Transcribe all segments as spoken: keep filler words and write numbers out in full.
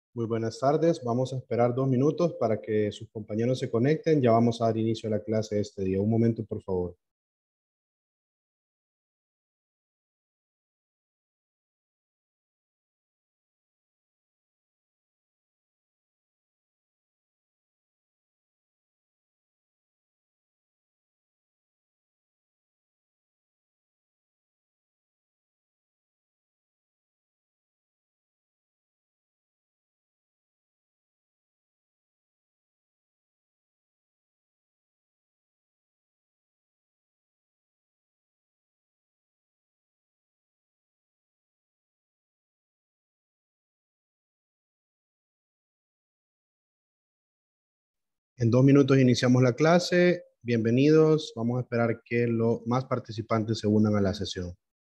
Muy buenas tardes. Vamos a esperar dos minutos para que sus compañeros se conecten. Ya vamos a dar inicio a la clase de este día. Un momento, por favor. En dos minutos iniciamos la clase. Bienvenidos. Vamos a esperar que los más participantes se unan a la sesión.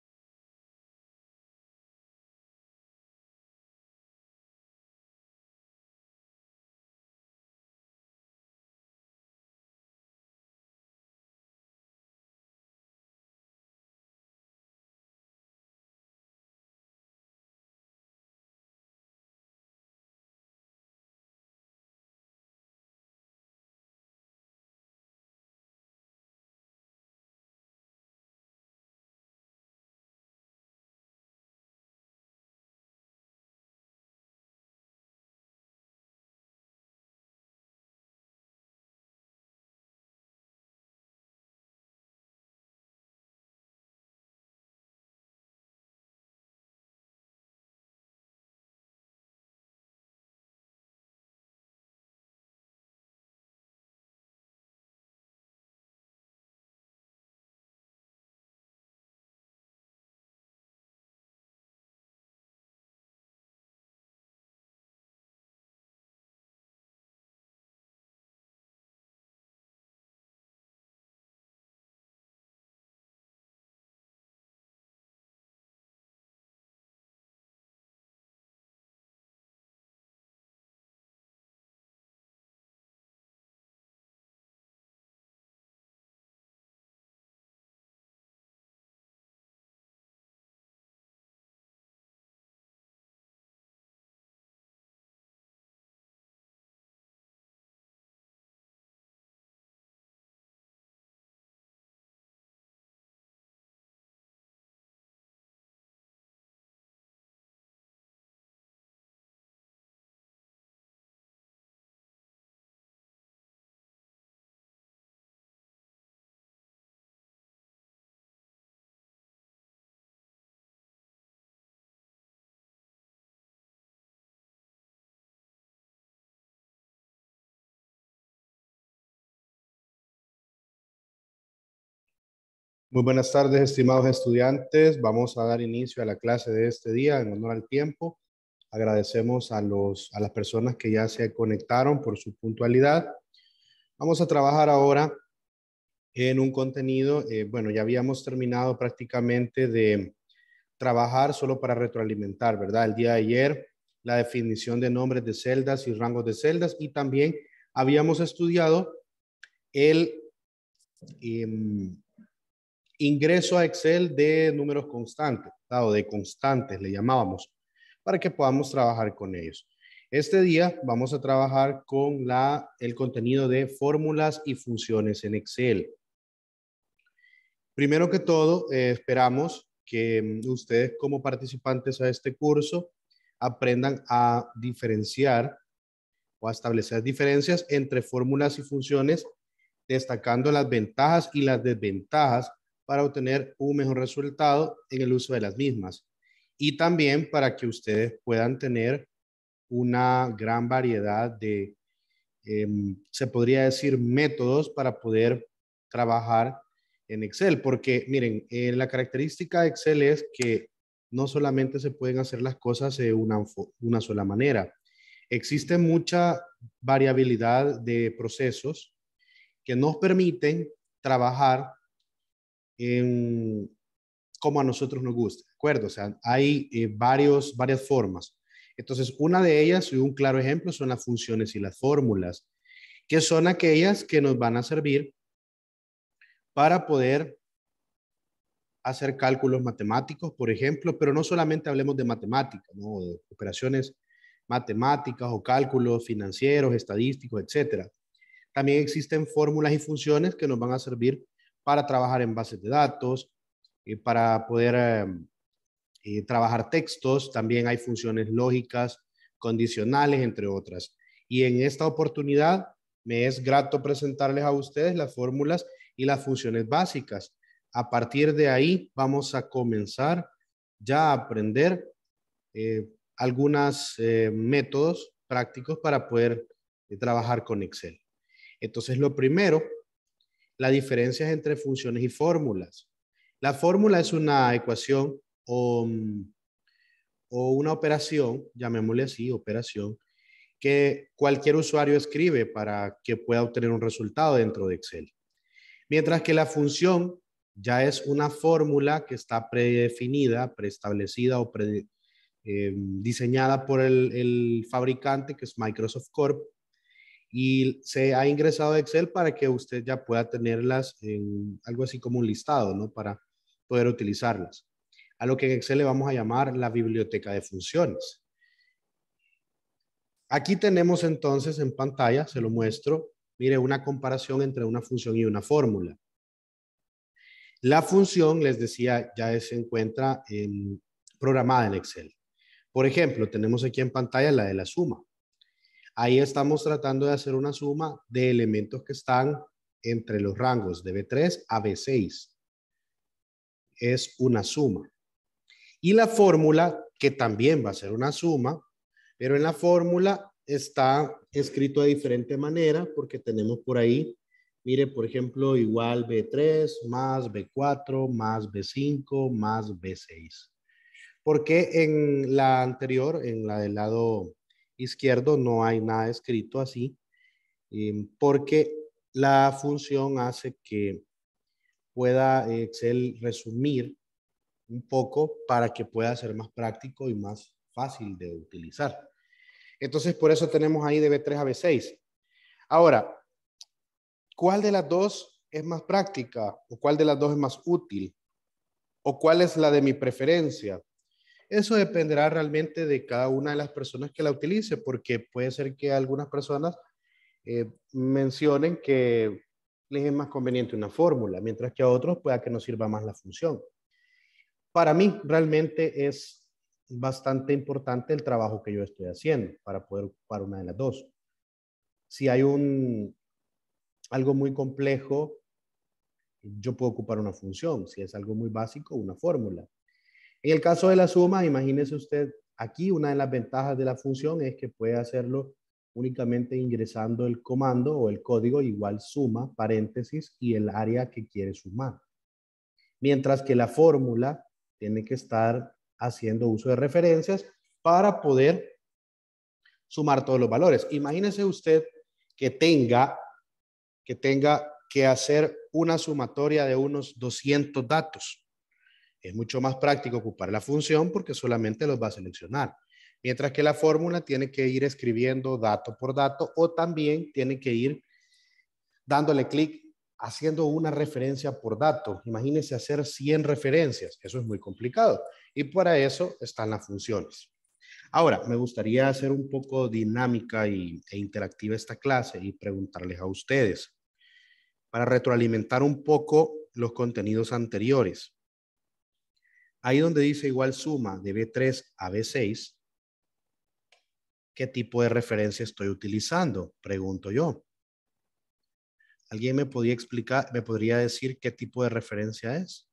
Muy buenas tardes, estimados estudiantes. Vamos a dar inicio a la clase de este día en honor al tiempo. Agradecemos a, los, a las personas que ya se conectaron por su puntualidad. Vamos a trabajar ahora en un contenido, eh, bueno, ya habíamos terminado prácticamente de trabajar solo para retroalimentar, ¿verdad? El día de ayer, la definición de nombres de celdas y rangos de celdas, y también habíamos estudiado el eh, ingreso a Excel de números constantes, ¿verdad? O de constantes, le llamábamos, para que podamos trabajar con ellos. Este día vamos a trabajar con la, el contenido de fórmulas y funciones en Excel. Primero que todo, eh, esperamos que mm, ustedes como participantes a este curso aprendan a diferenciar o a establecer diferencias entre fórmulas y funciones, destacando las ventajas y las desventajas para obtener un mejor resultado en el uso de las mismas. Y también para que ustedes puedan tener una gran variedad de, eh, se podría decir, métodos para poder trabajar en Excel, porque miren, eh, la característica de Excel es que no solamente se pueden hacer las cosas de una, una sola manera. Existe mucha variabilidad de procesos que nos permiten trabajar en como a nosotros nos gusta, ¿de acuerdo? O sea, hay eh, varios, varias formas. Entonces, una de ellas, y un claro ejemplo, son las funciones y las fórmulas, que son aquellas que nos van a servir para poder hacer cálculos matemáticos, por ejemplo, pero no solamente hablemos de matemáticas, ¿no? De operaciones matemáticas o cálculos financieros, estadísticos, etcétera. También existen fórmulas y funciones que nos van a servir para trabajar en bases de datos, eh, para poder eh, eh, trabajar textos. También hay funciones lógicas, condicionales, entre otras. Y en esta oportunidad me es grato presentarles a ustedes las fórmulas y las funciones básicas. A partir de ahí vamos a comenzar ya a aprender eh, algunos eh, métodos prácticos para poder eh, trabajar con Excel. Entonces, lo primero, la diferencia entre funciones y fórmulas. La fórmula es una ecuación o, o una operación, llamémosle así, operación, que cualquier usuario escribe para que pueda obtener un resultado dentro de Excel. Mientras que la función ya es una fórmula que está predefinida, preestablecida o pre, eh, diseñada por el, el fabricante, que es Microsoft Corp, y se ha ingresado a Excel para que usted ya pueda tenerlas en algo así como un listado, ¿no? Para poder utilizarlas. A lo que en Excel le vamos a llamar la biblioteca de funciones. Aquí tenemos entonces en pantalla, se lo muestro, mire, una comparación entre una función y una fórmula. La función, les decía, ya se encuentra en, programada en Excel. Por ejemplo, tenemos aquí en pantalla la de la suma. Ahí estamos tratando de hacer una suma de elementos que están entre los rangos de B tres a B seis. Es una suma. Y la fórmula, que también va a ser una suma, pero en la fórmula está escrito de diferente manera porque tenemos por ahí, mire, por ejemplo, igual B tres más B cuatro más B cinco más B seis. Porque en la anterior, en la del lado izquierdo, no hay nada escrito así, eh, porque la función hace que pueda Excel resumir un poco para que pueda ser más práctico y más fácil de utilizar. Entonces, por eso tenemos ahí de B tres a B seis. Ahora, ¿cuál de las dos es más práctica? ¿O cuál de las dos es más útil? ¿O cuál es la de mi preferencia? Eso dependerá realmente de cada una de las personas que la utilice, porque puede ser que algunas personas eh, mencionen que les es más conveniente una fórmula, mientras que a otros pueda que nos sirva más la función. Para mí realmente es bastante importante el trabajo que yo estoy haciendo para poder ocupar una de las dos. Si hay un, algo muy complejo, yo puedo ocupar una función. Si es algo muy básico, una fórmula. En el caso de la suma, imagínese usted, aquí una de las ventajas de la función es que puede hacerlo únicamente ingresando el comando o el código igual suma, paréntesis y el área que quiere sumar. Mientras que la fórmula tiene que estar haciendo uso de referencias para poder sumar todos los valores. Imagínese usted que tenga que tenga que hacer una sumatoria de unos doscientos datos. Es mucho más práctico ocupar la función porque solamente los va a seleccionar. Mientras que la fórmula tiene que ir escribiendo dato por dato o también tiene que ir dándole clic haciendo una referencia por dato. Imagínense hacer cien referencias. Eso es muy complicado. Y para eso están las funciones. Ahora, me gustaría hacer un poco dinámica y, e interactiva esta clase y preguntarles a ustedes para retroalimentar un poco los contenidos anteriores. Ahí donde dice igual suma de B tres a B seis, ¿qué tipo de referencia estoy utilizando? Pregunto yo. ¿Alguien me podría explicar, me podría decir qué tipo de referencia es?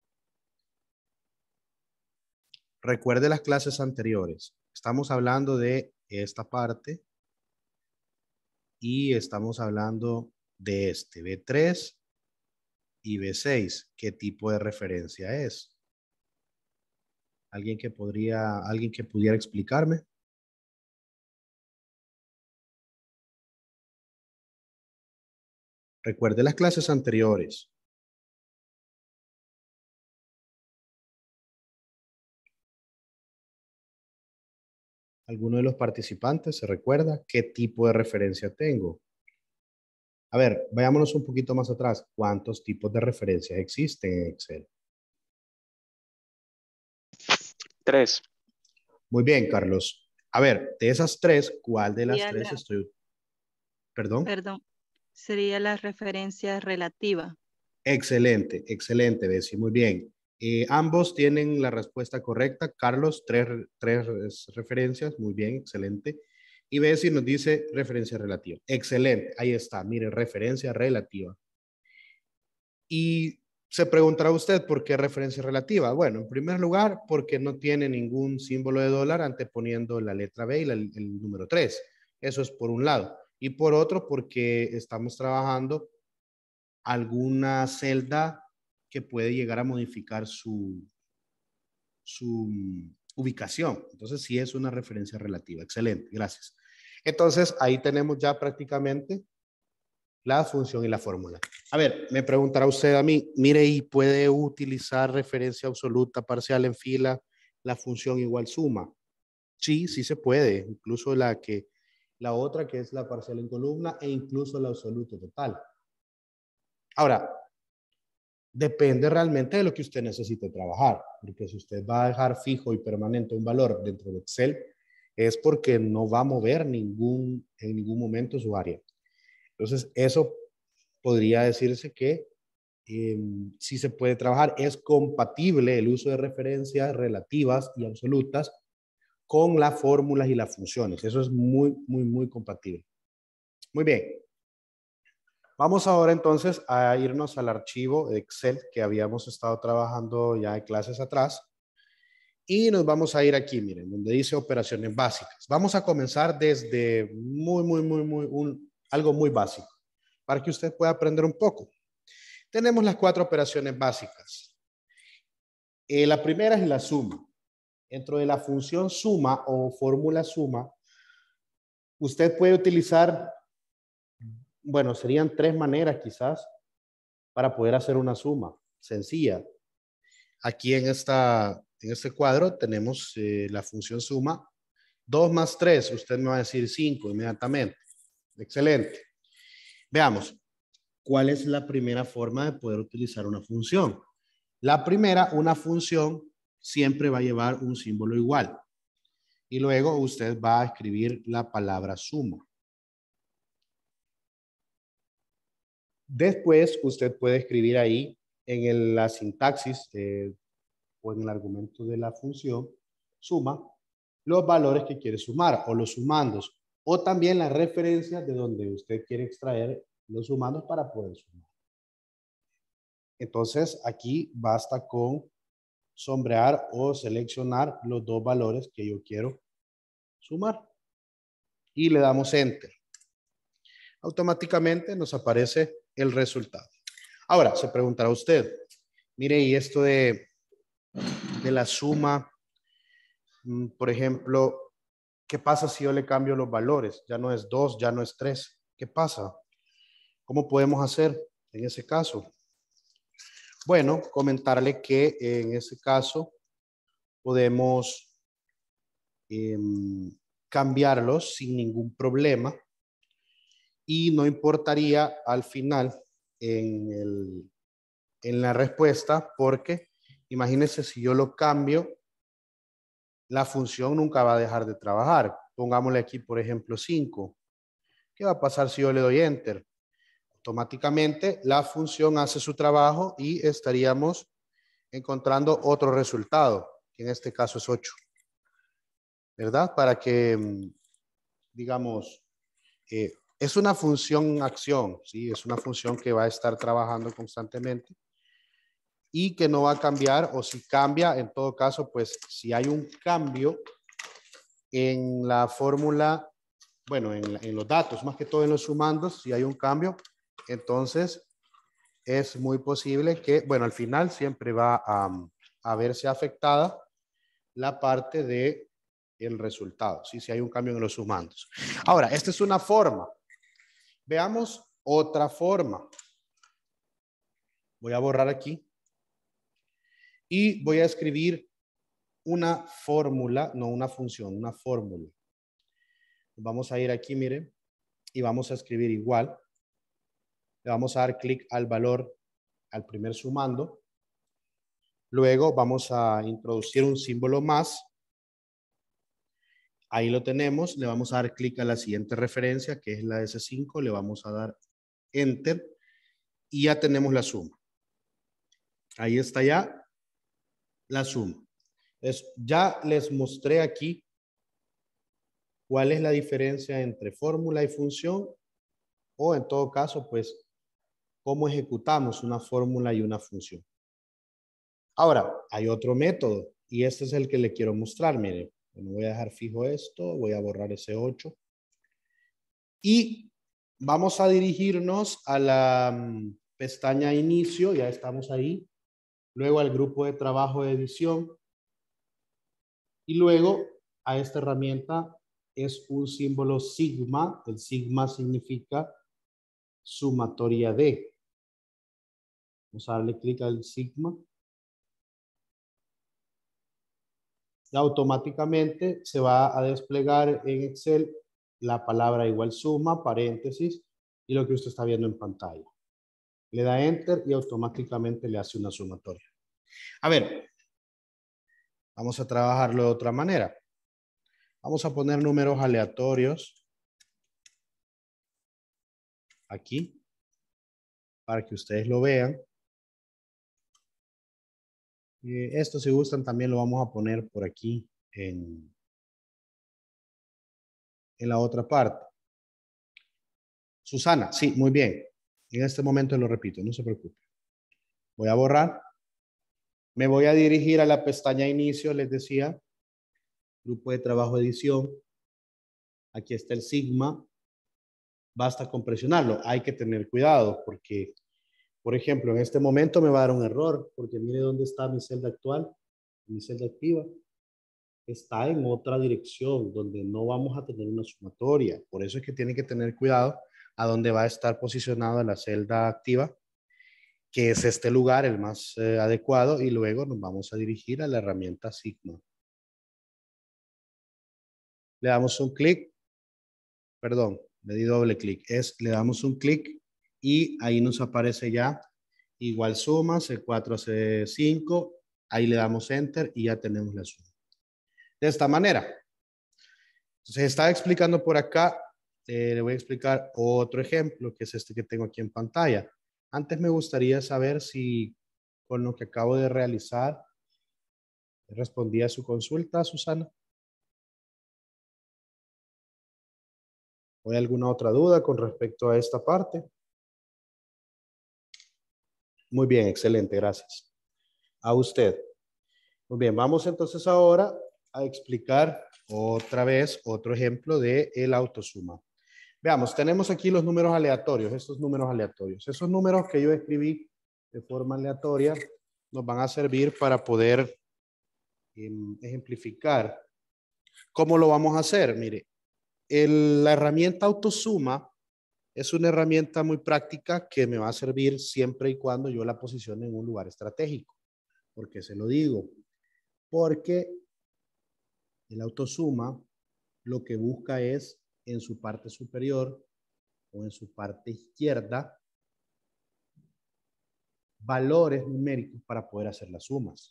Recuerde las clases anteriores. Estamos hablando de esta parte y estamos hablando de este B tres y B seis. ¿Qué tipo de referencia es? ¿Alguien que podría, alguien que pudiera explicarme? Recuerde las clases anteriores. ¿Alguno de los participantes se recuerda qué tipo de referencia tengo? A ver, vayámonos un poquito más atrás. ¿Cuántos tipos de referencias existen en Excel? Tres. Muy bien, Carlos. A ver, de esas tres, ¿cuál de las Sería tres la, estoy? Perdón. perdón, sería la referencia relativa. Excelente, excelente, Bessie, muy bien. Eh, ambos tienen la respuesta correcta. Carlos, tres, tres referencias, muy bien, excelente. Y Bessie nos dice referencia relativa. Excelente, ahí está, mire, referencia relativa. Y se preguntará usted por qué referencia relativa. Bueno, en primer lugar, porque no tiene ningún símbolo de dólar anteponiendo la letra B y la, el número tres. Eso es por un lado. Y por otro, porque estamos trabajando alguna celda que puede llegar a modificar su, su ubicación. Entonces, sí es una referencia relativa. Excelente, gracias. Entonces, ahí tenemos ya prácticamente la función y la fórmula. A ver, me preguntará usted a mí, mire, ¿y puede utilizar referencia absoluta parcial en fila la función igual suma? Sí, sí se puede, incluso la que la otra que es la parcial en columna e incluso la absoluto total. Ahora, depende realmente de lo que usted necesite trabajar, porque si usted va a dejar fijo y permanente un valor dentro de Excel, es porque no va a mover ningún, en ningún momento su área. Entonces, eso podría decirse que eh, sí se puede trabajar. Es compatible el uso de referencias relativas y absolutas con las fórmulas y las funciones. Eso es muy, muy, muy compatible. Muy bien. Vamos ahora entonces a irnos al archivo de Excel que habíamos estado trabajando ya en clases atrás. Y nos vamos a ir aquí, miren, donde dice operaciones básicas. Vamos a comenzar desde muy, muy, muy, muy, un, algo muy básico, para que usted pueda aprender un poco. Tenemos las cuatro operaciones básicas. Eh, la primera es la suma. Dentro de la función suma o fórmula suma, usted puede utilizar, bueno, serían tres maneras quizás para poder hacer una suma sencilla. Aquí en, esta, en este cuadro tenemos eh, la función suma. dos más tres, usted me va a decir cinco inmediatamente. Excelente. Veamos, ¿cuál es la primera forma de poder utilizar una función? La primera, una función siempre va a llevar un símbolo igual. Y luego usted va a escribir la palabra suma. Después usted puede escribir ahí en el, la sintaxis eh, o en el argumento de la función suma los valores que quiere sumar o los sumandos o también las referencias de donde usted quiere extraer los sumandos para poder sumar. Entonces aquí basta con sombrear o seleccionar los dos valores que yo quiero sumar y le damos enter. Automáticamente nos aparece el resultado. Ahora, se preguntará usted, mire, y esto de, de la suma, por ejemplo, ¿qué pasa si yo le cambio los valores? Ya no es dos, ya no es tres. ¿Qué pasa? ¿Cómo podemos hacer en ese caso? Bueno, comentarle que en ese caso podemos eh, cambiarlos sin ningún problema y no importaría al final en, el, en la respuesta porque imagínense si yo lo cambio, la función nunca va a dejar de trabajar. Pongámosle aquí, por ejemplo, cinco. ¿Qué va a pasar si yo le doy enter? Automáticamente la función hace su trabajo y estaríamos encontrando otro resultado, que en este caso es ocho. ¿Verdad? Para que, digamos, eh, es una función acción, ¿sí? Es una función que va a estar trabajando constantemente y que no va a cambiar, o si cambia, en todo caso, pues si hay un cambio en la fórmula, bueno, en, en los datos, más que todo en los sumandos, si hay un cambio, entonces es muy posible que, bueno, al final siempre va a, a verse afectada la parte de el resultado, ¿sí? Si hay un cambio en los sumandos. Ahora, esta es una forma. Veamos otra forma. Voy a borrar aquí y voy a escribir una fórmula, no una función, una fórmula. Vamos a ir aquí, miren, y vamos a escribir igual. Le vamos a dar clic al valor, al primer sumando. Luego vamos a introducir un símbolo más Ahí lo tenemos. Le vamos a dar clic a la siguiente referencia, que es la ese cinco. Le vamos a dar Enter. Y ya tenemos la suma. Ahí está ya la suma. Es, ya les mostré aquí cuál es la diferencia entre fórmula y función, o en todo caso, pues, cómo ejecutamos una fórmula y una función. Ahora, hay otro método, y este es el que le quiero mostrar. Mire, bueno, voy a dejar fijo esto, voy a borrar ese ocho. Y vamos a dirigirnos a la um, pestaña Inicio, ya estamos ahí. Luego al grupo de trabajo de edición. Y luego a esta herramienta es un símbolo sigma. El sigma significa sumatoria de. Vamos a darle clic al sigma. Y automáticamente se va a desplegar en Excel la palabra igual suma, paréntesis, y lo que usted está viendo en pantalla. Le da Enter y automáticamente le hace una sumatoria. A ver, vamos a trabajarlo de otra manera. Vamos a poner números aleatorios aquí para que ustedes lo vean. Eh, esto, si gustan, también lo vamos a poner por aquí en, en la otra parte. Susana, sí, muy bien. En este momento lo repito, no se preocupe. Voy a borrar. Me voy a dirigir a la pestaña Inicio, les decía. Grupo de trabajo edición. Aquí está el sigma. Basta con presionarlo. Hay que tener cuidado porque, por ejemplo, en este momento me va a dar un error porque mire dónde está mi celda actual, mi celda activa. Está en otra dirección donde no vamos a tener una sumatoria. Por eso es que tiene que tener cuidado a dónde va a estar posicionada la celda activa, que es este lugar el más eh, adecuado, y luego nos vamos a dirigir a la herramienta Sigma. Le damos un clic, perdón, le di doble clic, es le damos un clic y ahí nos aparece ya igual suma, C cuatro a C cinco, ahí le damos Enter y ya tenemos la suma. De esta manera. Entonces, estaba explicando por acá, eh, le voy a explicar otro ejemplo, que es este que tengo aquí en pantalla. Antes me gustaría saber si con lo que acabo de realizar respondí a su consulta, Susana. ¿O hay alguna otra duda con respecto a esta parte? Muy bien, excelente, gracias. A usted. Muy bien, vamos entonces ahora a explicar otra vez otro ejemplo de el autosuma. Veamos, tenemos aquí los números aleatorios, estos números aleatorios. Esos números que yo escribí de forma aleatoria nos van a servir para poder eh, ejemplificar cómo lo vamos a hacer. Mire, el, la herramienta autosuma es una herramienta muy práctica que me va a servir siempre y cuando yo la posicione en un lugar estratégico. ¿Por qué se lo digo? Porque el autosuma lo que busca es en su parte superior o en su parte izquierda valores numéricos para poder hacer las sumas.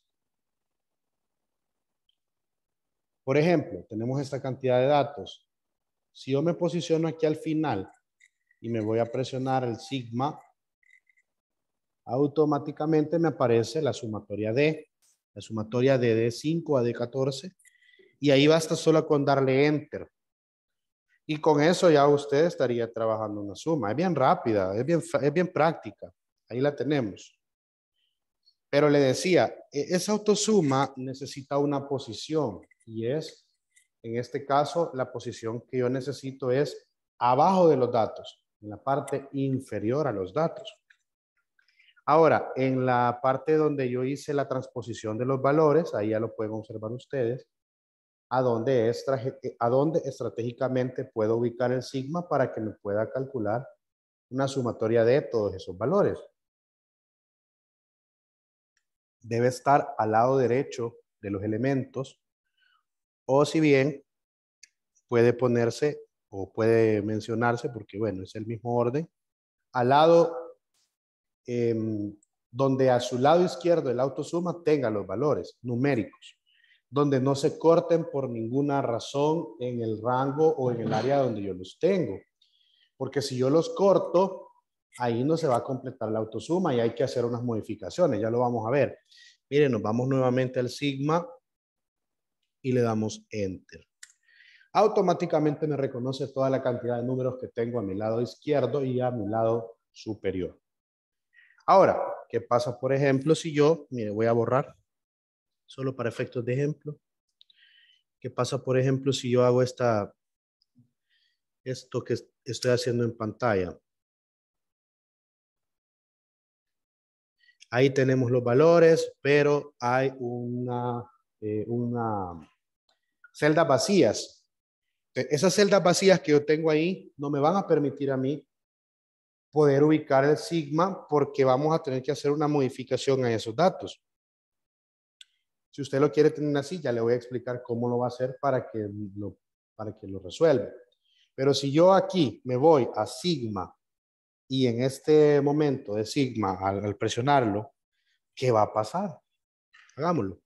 Por ejemplo, tenemos esta cantidad de datos. Si yo me posiciono aquí al final y me voy a presionar el sigma, automáticamente me aparece la sumatoria D, la sumatoria de D cinco a D catorce, y ahí basta solo con darle Enter. Y con eso ya usted estaría trabajando una suma. Es bien rápida, es bien, es bien práctica. Ahí la tenemos. Pero le decía, esa autosuma necesita una posición y es, en este caso, la posición que yo necesito es abajo de los datos, en la parte inferior a los datos. Ahora, en la parte donde yo hice la transposición de los valores, ahí ya lo pueden observar ustedes, a dónde, es, a dónde estratégicamente puedo ubicar el sigma para que me pueda calcular una sumatoria de todos esos valores. Debe estar al lado derecho de los elementos, o si bien puede ponerse o puede mencionarse, porque bueno, es el mismo orden, al lado eh, donde a su lado izquierdo el autosuma tenga los valores numéricos. donde no se corten por ninguna razón en el rango o en el área donde yo los tengo. Porque si yo los corto, ahí no se va a completar la autosuma y hay que hacer unas modificaciones. Ya lo vamos a ver. Miren, nos vamos nuevamente al sigma y le damos enter. Automáticamente me reconoce toda la cantidad de números que tengo a mi lado izquierdo y a mi lado superior. Ahora, ¿qué pasa, por ejemplo, si yo, mire, voy a borrar, solo para efectos de ejemplo. ¿Qué pasa, por ejemplo, si yo hago esta, esto que estoy haciendo en pantalla? Ahí tenemos los valores, pero hay una, eh, una celdas vacías. Esas celdas vacías que yo tengo ahí no me van a permitir a mí poder ubicar el sigma porque vamos a tener que hacer una modificación a esos datos. Si usted lo quiere tener así, ya le voy a explicar cómo lo va a hacer para que lo, para que lo resuelva. Pero si yo aquí me voy a sigma y en este momento de sigma, al, al presionarlo, ¿qué va a pasar? Hagámoslo.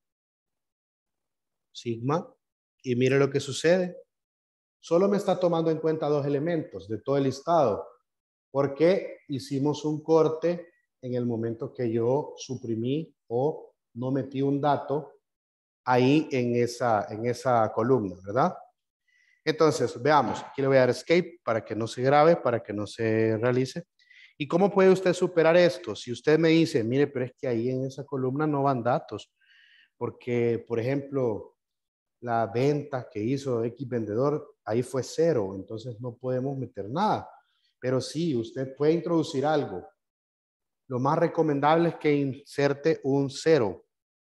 Sigma, y mire lo que sucede. Solo me está tomando en cuenta dos elementos de todo el listado, porque hicimos un corte en el momento que yo suprimí o no metí un dato ahí en esa, en esa columna, ¿verdad? Entonces, veamos, aquí le voy a dar escape para que no se grabe, para que no se realice. ¿Y cómo puede usted superar esto? Si usted me dice, mire, pero es que ahí en esa columna no van datos, porque, por ejemplo, la venta que hizo X vendedor, ahí fue cero, entonces no podemos meter nada. Pero sí, usted puede introducir algo. Lo más recomendable es que inserte un cero.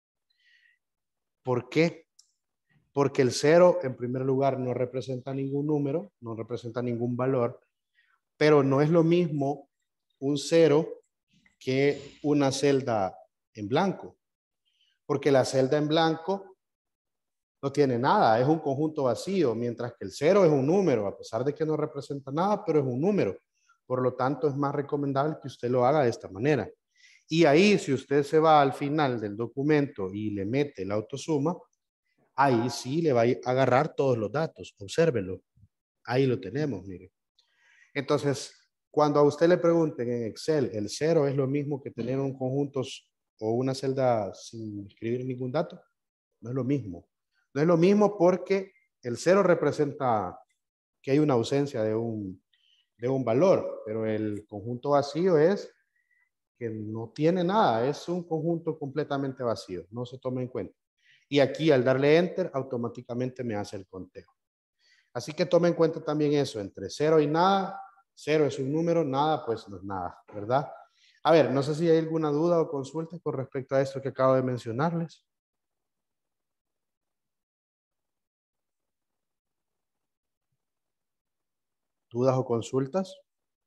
¿Por qué? Porque el cero, en primer lugar, no representa ningún número, no representa ningún valor, pero no es lo mismo un cero que una celda en blanco. Porque la celda en blanco no tiene nada, es un conjunto vacío, mientras que el cero es un número, a pesar de que no representa nada, pero es un número. Por lo tanto, es más recomendable que usted lo haga de esta manera. Y ahí, si usted se va al final del documento y le mete la autosuma, ahí sí le va a agarrar todos los datos. Obsérvelo. Ahí lo tenemos, mire. Entonces, cuando a usted le pregunten en Excel, el cero es lo mismo que tener un conjunto o una celda sin escribir ningún dato. No es lo mismo. No es lo mismo porque el cero representa que hay una ausencia de un, de un valor, pero el conjunto vacío es que no tiene nada, es un conjunto completamente vacío, no se toma en cuenta. Y aquí al darle enter, automáticamente me hace el conteo. Así que tome en cuenta también eso, entre cero y nada, cero es un número, nada pues no es nada, ¿verdad? A ver, no sé si hay alguna duda o consulta con respecto a esto que acabo de mencionarles. ¿Dudas o consultas?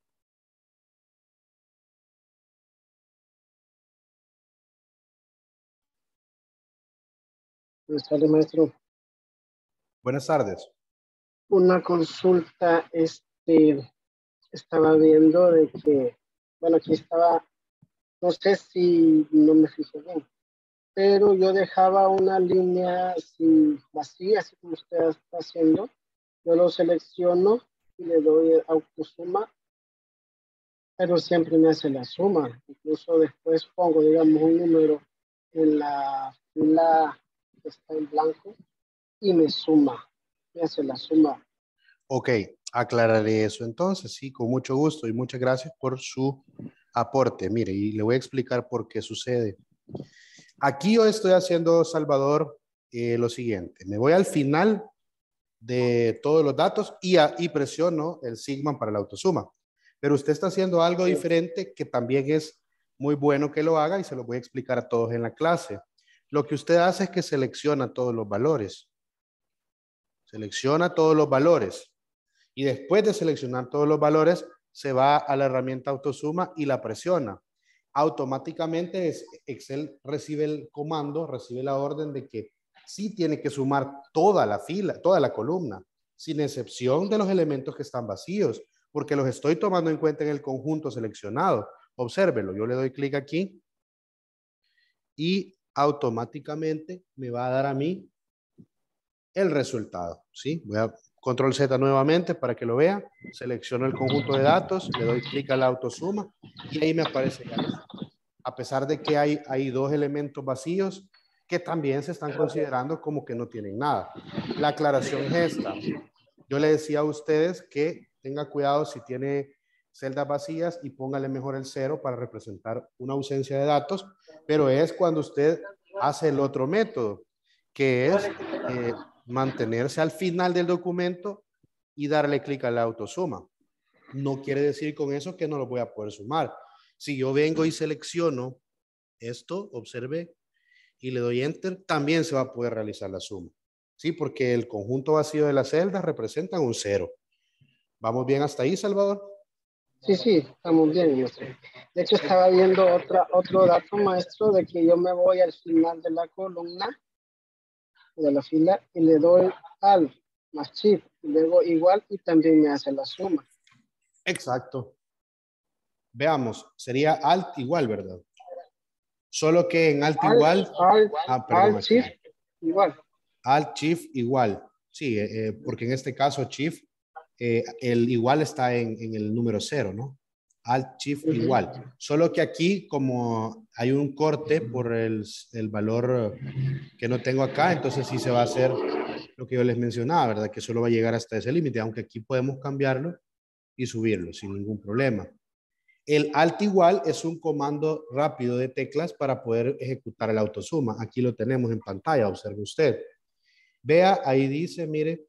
Buenas tardes, maestro. Buenas tardes. Una consulta, este, estaba viendo de que, bueno, aquí estaba, no sé si no me fijo bien, pero yo dejaba una línea así vacía, así como usted está haciendo. Yo lo selecciono y le doy autosuma, pero siempre me hace la suma. Incluso después pongo, digamos, un número en la fila que está en blanco y me suma, me hace la suma. Ok, aclararé eso entonces, sí, con mucho gusto y muchas gracias por su aporte. Mire, y le voy a explicar por qué sucede. Aquí yo estoy haciendo, Salvador, eh, lo siguiente. Me voy al final de todos los datos y, a, y presiono el sigma para la autosuma. Pero usted está haciendo algo diferente que también es muy bueno que lo haga y se lo voy a explicar a todos en la clase. Lo que usted hace es que selecciona todos los valores. Selecciona todos los valores. Y después de seleccionar todos los valores, se va a la herramienta autosuma y la presiona. Automáticamente Excel recibe el comando, recibe la orden de que sí tiene que sumar toda la fila, toda la columna, sin excepción de los elementos que están vacíos, porque los estoy tomando en cuenta en el conjunto seleccionado. Obsérvelo, yo le doy clic aquí y automáticamente me va a dar a mí el resultado, ¿sí? Voy a control Z nuevamente para que lo vea. Selecciono el conjunto de datos, le doy clic a la autosuma y ahí me aparece ya. A pesar de que hay, hay dos elementos vacíos que también se están considerando como que no tienen nada. La aclaración es esta. Yo le decía a ustedes que tenga cuidado si tiene celdas vacías y póngale mejor el cero para representar una ausencia de datos, pero es cuando usted hace el otro método, que es eh, mantenerse al final del documento y darle clic a la autosuma. No quiere decir con eso que no lo voy a poder sumar. Si yo vengo y selecciono esto, observe, y le doy enter, también se va a poder realizar la suma. ¿Sí? Porque el conjunto vacío de las celdas representan un cero. ¿Vamos bien hasta ahí, Salvador? Sí, sí, estamos bien, maestro. De hecho, estaba viendo otra, otro dato, maestro, de que yo me voy al final de la columna, de la fila, y le doy al más shift, y luego igual, y también me hace la suma. Exacto. Veamos, sería alt igual, ¿verdad? Solo que en alt, alt igual... Alt, ah, perdón, alt shift igual. Alt shift igual. Sí, eh, porque en este caso shift, eh, el igual está en, en el número cero, ¿no? Alt shift uh-huh. Igual. Solo que aquí como hay un corte por el, el valor que no tengo acá, entonces sí se va a hacer lo que yo les mencionaba, ¿verdad? Que solo va a llegar hasta ese límite, aunque aquí podemos cambiarlo y subirlo sin ningún problema. El alt igual es un comando rápido de teclas para poder ejecutar el autosuma. Aquí lo tenemos en pantalla, observe usted. Vea, ahí dice, mire,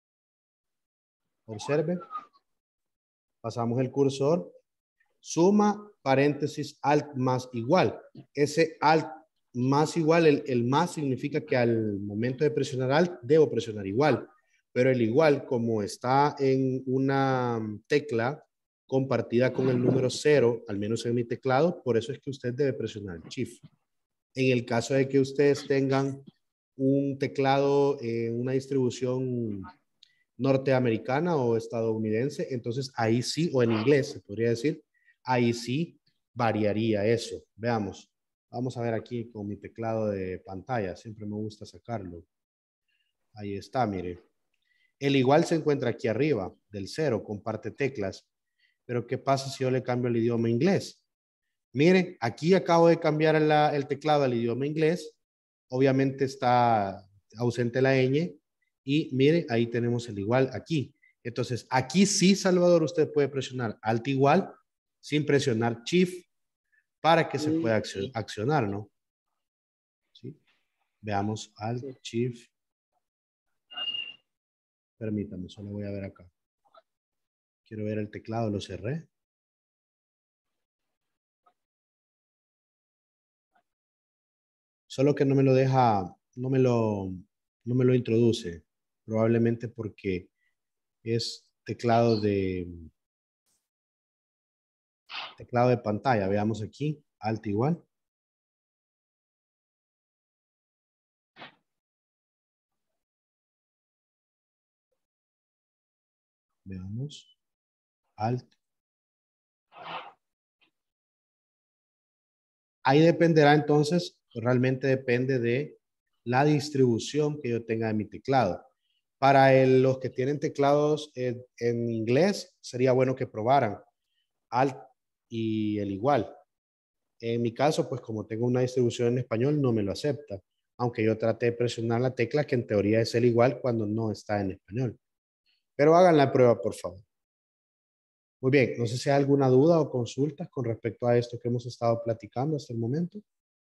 observe, pasamos el cursor, suma, paréntesis, alt más igual. Ese alt más igual, el, el más significa que al momento de presionar alt, debo presionar igual. Pero el igual, como está en una tecla compartida con el número cero, al menos en mi teclado, por eso es que usted debe presionar shift. En el caso de que ustedes tengan un teclado en una distribución norteamericana o estadounidense, entonces ahí sí, o en inglés se podría decir, ahí sí variaría eso. Veamos, vamos a ver aquí con mi teclado de pantalla, siempre me gusta sacarlo. Ahí está, mire. El igual se encuentra aquí arriba, del cero, comparte teclas. Pero ¿qué pasa si yo le cambio el idioma inglés? Miren, aquí acabo de cambiar la, el teclado al idioma inglés. Obviamente está ausente la ñ. Y mire, ahí tenemos el igual aquí. Entonces, aquí sí, Salvador, usted puede presionar alt igual sin presionar shift para que se pueda accionar, ¿no? ¿Sí? Veamos alt shift. Permítame, solo voy a ver acá. Quiero ver el teclado, lo cerré. Solo que no me lo deja, no me lo, no me lo introduce. Probablemente porque es teclado de, teclado de pantalla. Veamos aquí, alt igual. Veamos, alt. Ahí dependerá entonces, realmente depende de la distribución que yo tenga de mi teclado. Para el, los que tienen teclados en, en inglés, sería bueno que probaran alt y el igual. En mi caso, pues como tengo una distribución en español, no me lo acepta. Aunque yo traté de presionar la tecla que en teoría es el igual cuando no está en español. Pero hagan la prueba, por favor. Muy bien, no sé si hay alguna duda o consultas con respecto a esto que hemos estado platicando hasta el momento.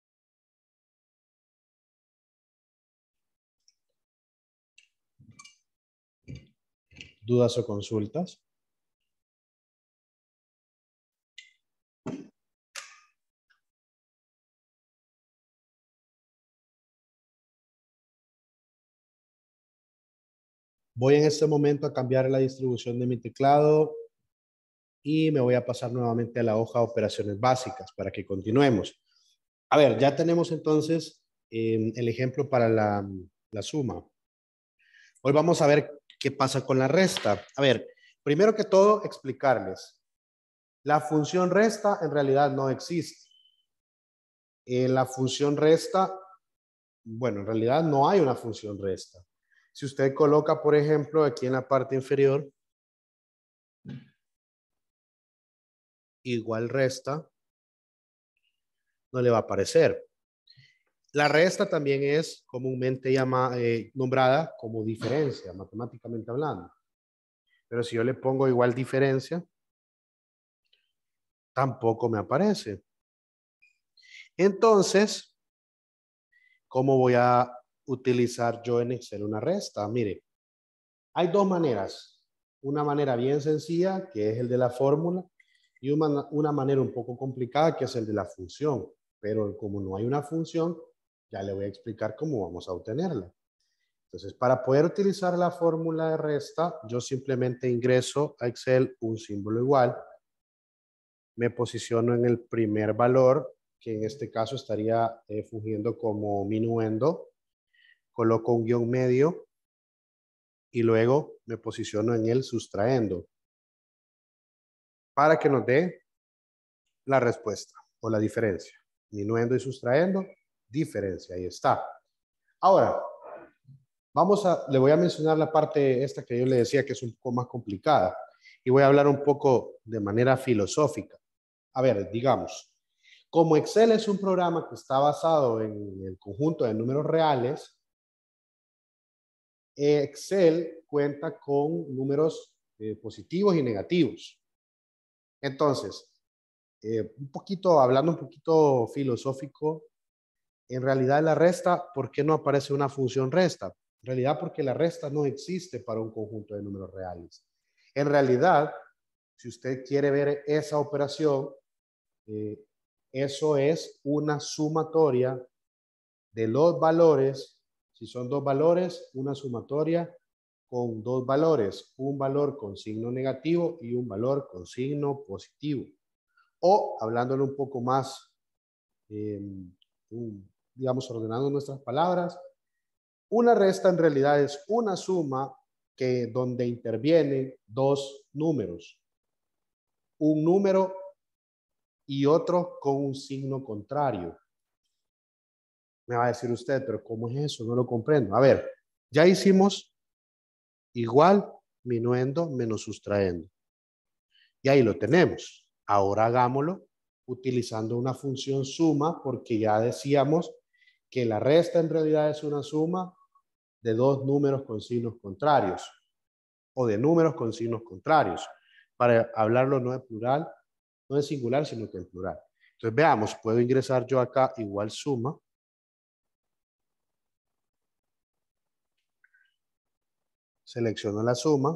¿Dudas o consultas? Voy en este momento a cambiar la distribución de mi teclado y me voy a pasar nuevamente a la hoja de operaciones básicas para que continuemos. A ver, ya tenemos entonces eh, el ejemplo para la, la suma. Hoy vamos a ver qué pasa con la resta. A ver, primero que todo, explicarles. La función resta en realidad no existe. En la función resta, bueno, en realidad no hay una función resta. Si usted coloca, por ejemplo, aquí en la parte inferior, igual resta, no le va a aparecer. La resta también es comúnmente llamada, eh, nombrada como diferencia, matemáticamente hablando. Pero si yo le pongo igual diferencia, tampoco me aparece. Entonces, ¿cómo voy a utilizar yo en Excel una resta? Mire, hay dos maneras. Una manera bien sencilla, que es el de la fórmula, y una, una manera un poco complicada, que es el de la función. Pero como no hay una función, ya le voy a explicar cómo vamos a obtenerla. Entonces, para poder utilizar la fórmula de resta, yo simplemente ingreso a Excel un símbolo igual, me posiciono en el primer valor, que en este caso estaría eh, fungiendo como minuendo, coloco un guión medio y luego me posiciono en el sustraendo para que nos dé la respuesta o la diferencia. Minuendo y sustraendo, diferencia, ahí está. Ahora, vamos a, le voy a mencionar la parte esta que yo le decía que es un poco más complicada y voy a hablar un poco de manera filosófica. A ver, digamos, como Excel es un programa que está basado en el conjunto de números reales, Excel cuenta con números eh, positivos y negativos. Entonces, eh, un poquito, hablando un poquito filosófico, en realidad la resta, ¿por qué no aparece una función resta? En realidad porque la resta no existe para un conjunto de números reales. En realidad, si usted quiere ver esa operación, eh, eso es una sumatoria de los valores. Si son dos valores, una sumatoria con dos valores, un valor con signo negativo y un valor con signo positivo. O, hablándolo un poco más, eh, un, digamos, ordenando nuestras palabras, una resta en realidad es una suma que donde intervienen dos números. Un número y otro con un signo contrario. Me va a decir usted, pero ¿cómo es eso? No lo comprendo. A ver, ya hicimos igual minuendo menos sustraendo. Y ahí lo tenemos. Ahora hagámoslo utilizando una función suma, porque ya decíamos que la resta en realidad es una suma de dos números con signos contrarios o de números con signos contrarios. Para hablarlo no de plural, no de singular, sino que en plural. Entonces veamos, puedo ingresar yo acá igual suma. Selecciono la suma.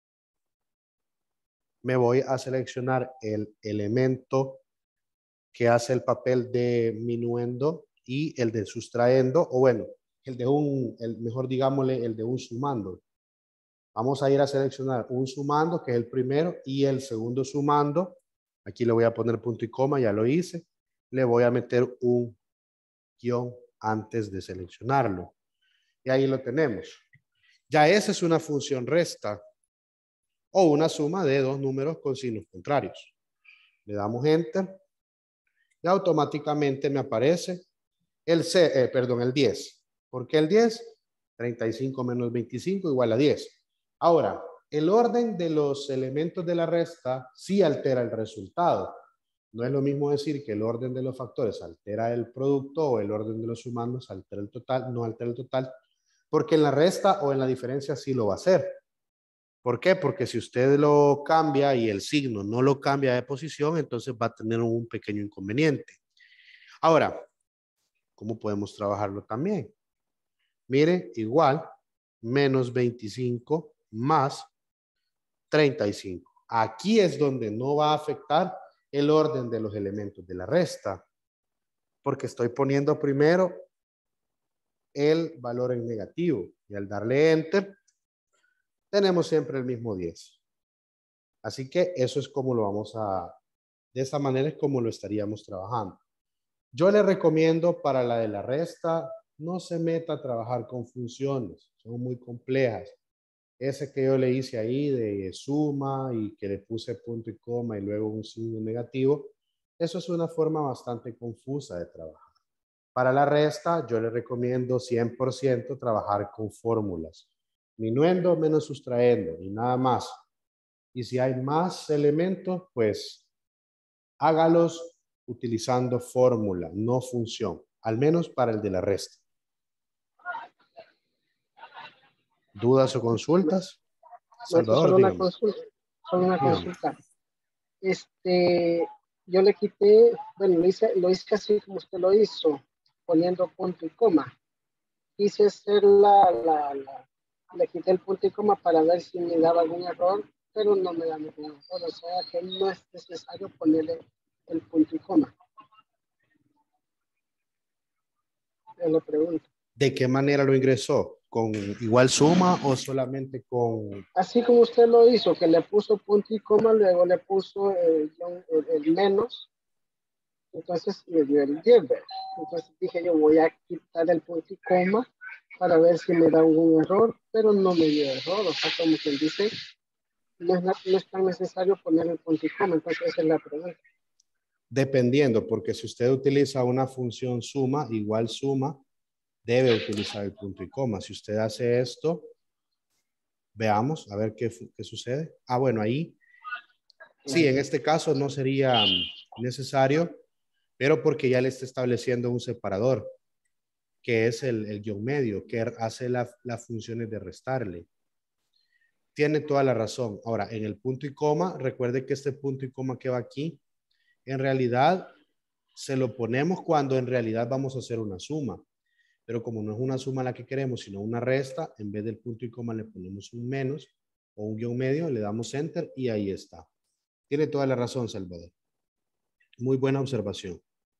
Me voy a seleccionar el elemento que hace el papel de minuendo y el de sustraendo, o bueno, el de un, el mejor digámosle, el de un sumando. Vamos a ir a seleccionar un sumando, que es el primero, y el segundo sumando. Aquí le voy a poner punto y coma, ya lo hice. Le voy a meter un guión antes de seleccionarlo. Y ahí lo tenemos. Ya esa es una función resta o una suma de dos números con signos contrarios. Le damos enter y automáticamente me aparece el, C, eh, perdón, el diez. ¿Por qué el diez? treinta y cinco menos veinticinco igual a diez. Ahora, el orden de los elementos de la resta sí altera el resultado. No es lo mismo decir que el orden de los factores altera el producto o el orden de los sumandos altera el total, no altera el total, porque en la resta o en la diferencia sí lo va a hacer. ¿Por qué? Porque si usted lo cambia y el signo no lo cambia de posición, entonces va a tener un pequeño inconveniente. Ahora, ¿cómo podemos trabajarlo también? Mire, igual, menos veinticinco más treinta y cinco. Aquí es donde no va a afectar el orden de los elementos de la resta, porque estoy poniendo primero el valor en negativo y al darle enter, tenemos siempre el mismo diez. Así que eso es como lo vamos a, de esta manera es como lo estaríamos trabajando. Yo le recomiendo para la de la resta, no se meta a trabajar con funciones, son muy complejas. Ese que yo le hice ahí de suma y que le puse punto y coma y luego un signo negativo, eso es una forma bastante confusa de trabajar. Para la resta, yo le recomiendo cien por ciento trabajar con fórmulas. Minuendo menos sustraendo y nada más. Y si hay más elementos, pues hágalos utilizando fórmula, no función, al menos para el de la resta. ¿Dudas o consultas? Maestro, Salvador, solo una dígame. consulta. Solo una Dígame. consulta. Este, yo le quité, bueno, lo hice, lo hice así como usted lo hizo, poniendo punto y coma. Quise hacer la, la, la, le quité el punto y coma para ver si me daba algún error, pero no me da ningún error. O sea que no es necesario ponerle el punto y coma. Yo le pregunto. ¿De qué manera lo ingresó? ¿Con igual suma o solamente con...? Así como usted lo hizo, que le puso punto y coma, luego le puso el, el, el menos, entonces me dio el diez. Entonces dije yo voy a quitar el punto y coma para ver si me da algún error, pero no me dio error. O sea, como quien dice, no es, no es tan necesario poner el punto y coma. Entonces esa es la pregunta. Dependiendo, porque si usted utiliza una función suma, igual suma, debe utilizar el punto y coma. Si usted hace esto, veamos, a ver qué, qué sucede. Ah, bueno, ahí, sí, en este caso no sería necesario, pero porque ya le está estableciendo un separador, que es el, el guión medio, que hace las la funciones de restarle. Tiene toda la razón. Ahora, en el punto y coma, recuerde que este punto y coma que va aquí, en realidad se lo ponemos cuando en realidad vamos a hacer una suma. Pero como no es una suma la que queremos, sino una resta, en vez del punto y coma le ponemos un menos o un guión medio, le damos enter y ahí está. Tiene toda la razón, Salvador. Muy buena observación.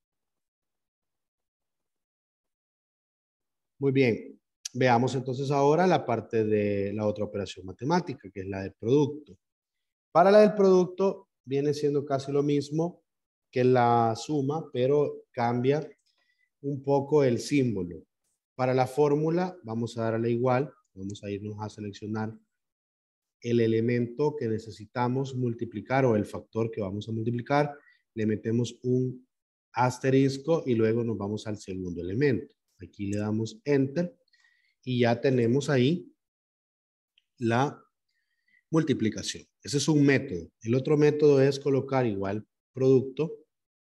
Muy bien. Veamos entonces ahora la parte de la otra operación matemática, que es la del producto. Para la del producto viene siendo casi lo mismo que la suma, pero cambia un poco el símbolo. Para la fórmula vamos a darle igual, vamos a irnos a seleccionar el elemento que necesitamos multiplicar o el factor que vamos a multiplicar, le metemos un asterisco y luego nos vamos al segundo elemento. Aquí le damos enter y ya tenemos ahí la multiplicación. Ese es un método. El otro método es colocar igual producto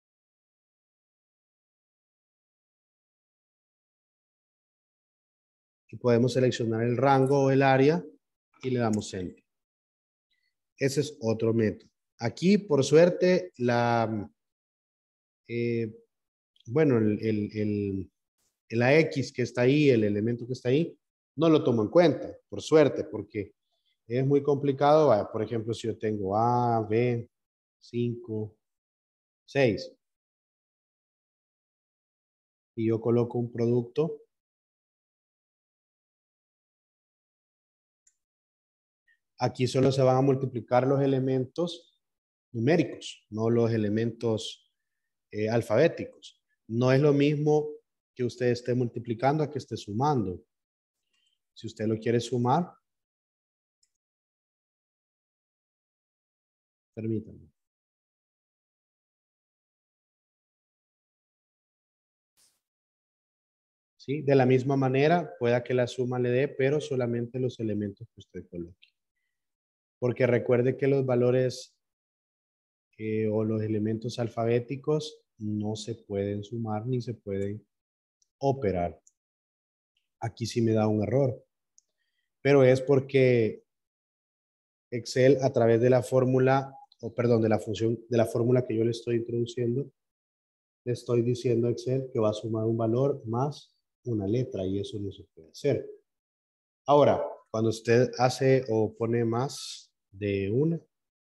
y podemos seleccionar el rango o el área y le damos enter. Ese es otro método. Aquí, por suerte, la, eh, bueno, el, el, el, la X que está ahí, el elemento que está ahí, no lo tomo en cuenta, por suerte, porque es muy complicado. Por ejemplo, si yo tengo A, B, cinco, seis, y yo coloco un producto, aquí solo se van a multiplicar los elementos numéricos, no los elementos eh, alfabéticos. No es lo mismo que usted esté multiplicando a que esté sumando. Si usted lo quiere sumar, permítame. ¿Sí? De la misma manera, pueda que la suma le dé, pero solamente los elementos que usted coloque. Porque recuerde que los valores eh, o los elementos alfabéticos no se pueden sumar ni se pueden operar. Aquí sí me da un error, pero es porque Excel a través de la fórmula, o perdón, de la función, de la fórmula que yo le estoy introduciendo, le estoy diciendo a Excel que va a sumar un valor más una letra y eso no se puede hacer. Ahora, cuando usted hace o pone más de una,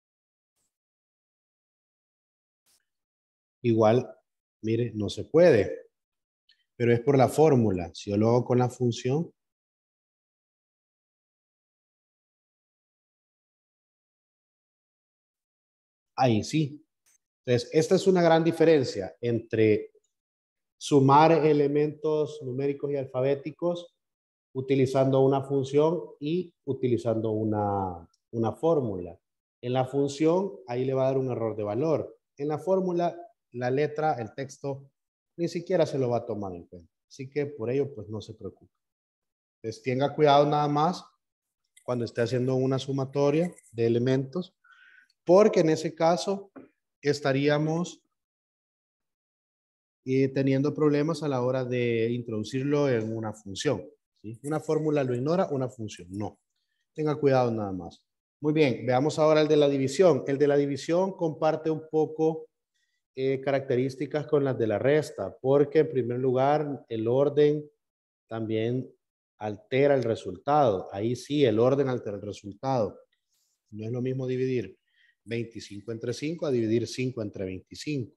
igual, mire, no se puede, pero es por la fórmula. Si yo lo hago con la función, ahí sí. Entonces, esta es una gran diferencia entre sumar elementos numéricos y alfabéticos utilizando una función y utilizando una, una fórmula. En la función, ahí le va a dar un error de valor. En la fórmula, la letra, el texto, ni siquiera se lo va a tomar en cuenta. Así que por ello, pues no se preocupe. Entonces, tenga cuidado nada más cuando esté haciendo una sumatoria de elementos, porque en ese caso estaríamos eh, teniendo problemas a la hora de introducirlo en una función, ¿sí? Una fórmula lo ignora, una función no. Tenga cuidado nada más. Muy bien, veamos ahora el de la división. El de la división comparte un poco eh, características con las de la resta, porque en primer lugar el orden también altera el resultado. Ahí sí, el orden altera el resultado. No es lo mismo dividir veinticinco entre cinco a dividir cinco entre veinticinco.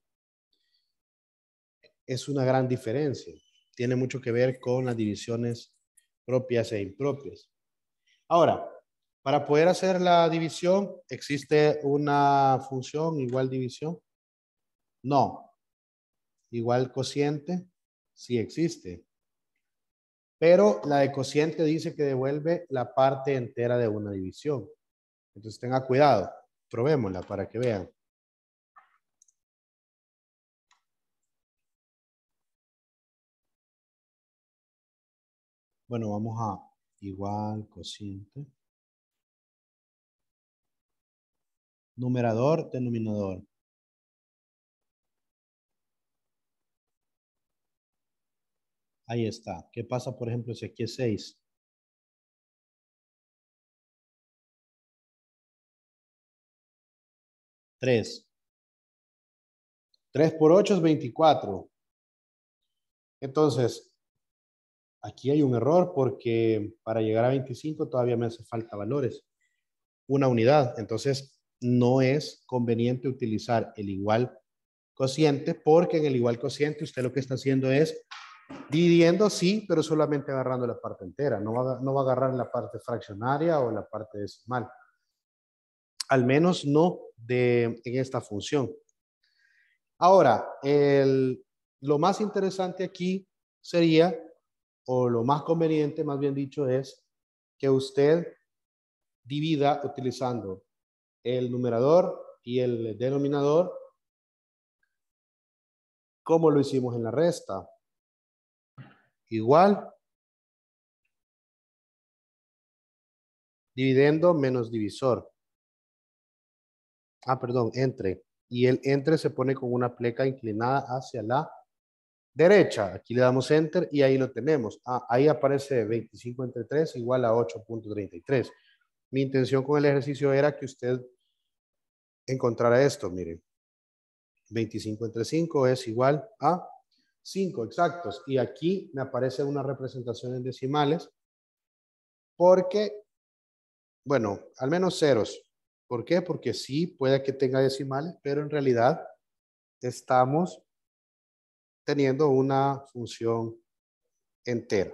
Es una gran diferencia. Tiene mucho que ver con las divisiones propias e impropias. Ahora, para poder hacer la división, ¿existe una función igual división? No. Igual cociente, sí existe. Pero la de cociente dice que devuelve la parte entera de una división. Entonces tenga cuidado. Probémosla para que vean. Bueno, vamos a igual cociente. Numerador, denominador. Ahí está. ¿Qué pasa, por ejemplo, si aquí es seis? tres. tres por ocho es veinticuatro. Entonces, aquí hay un error porque para llegar a veinticinco todavía me hace falta valores. Una unidad. Entonces, no es conveniente utilizar el igual cociente porque en el igual cociente usted lo que está haciendo es dividiendo, sí, pero solamente agarrando la parte entera. No va, no va a agarrar la parte fraccionaria o la parte decimal. Al menos no de, en esta función. Ahora, el, lo más interesante aquí sería, o lo más conveniente, más bien dicho, es que usted divida utilizando el numerador y el denominador como lo hicimos en la resta. Igual, dividendo menos divisor. Ah, perdón, entre. Y el entre se pone con una pleca inclinada hacia la derecha. Aquí le damos enter y ahí lo tenemos. Ah, ahí aparece veinticinco entre tres igual a ocho punto treinta y tres. Mi intención con el ejercicio era que usted encontrara esto, miren. veinticinco entre cinco es igual a cinco exactos. Y aquí me aparece una representación en decimales porque, bueno, al menos ceros. ¿Por qué? Porque sí puede que tenga decimales, pero en realidad estamos teniendo una función entera.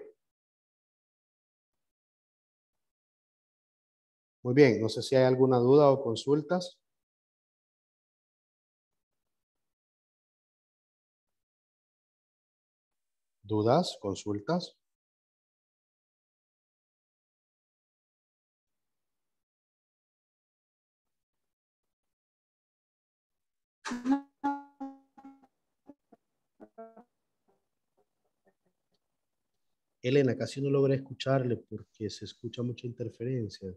Muy bien, no sé si hay alguna duda o consultas. ¿Dudas? ¿Consultas? Elena, casi no logré escucharle porque se escucha mucha interferencia.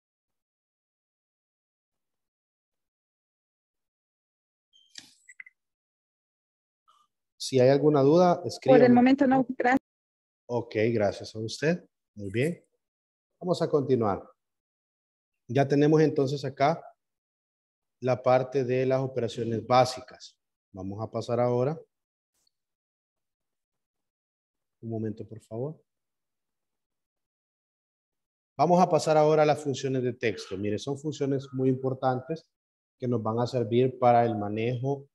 Si hay alguna duda, escríbame. Por el momento no, gracias. Ok, gracias a usted. Muy bien. Vamos a continuar. Ya tenemos entonces acá la parte de las operaciones básicas. Vamos a pasar ahora. Un momento, por favor. Vamos a pasar ahora a las funciones de texto. Mire, son funciones muy importantes que nos van a servir para el manejo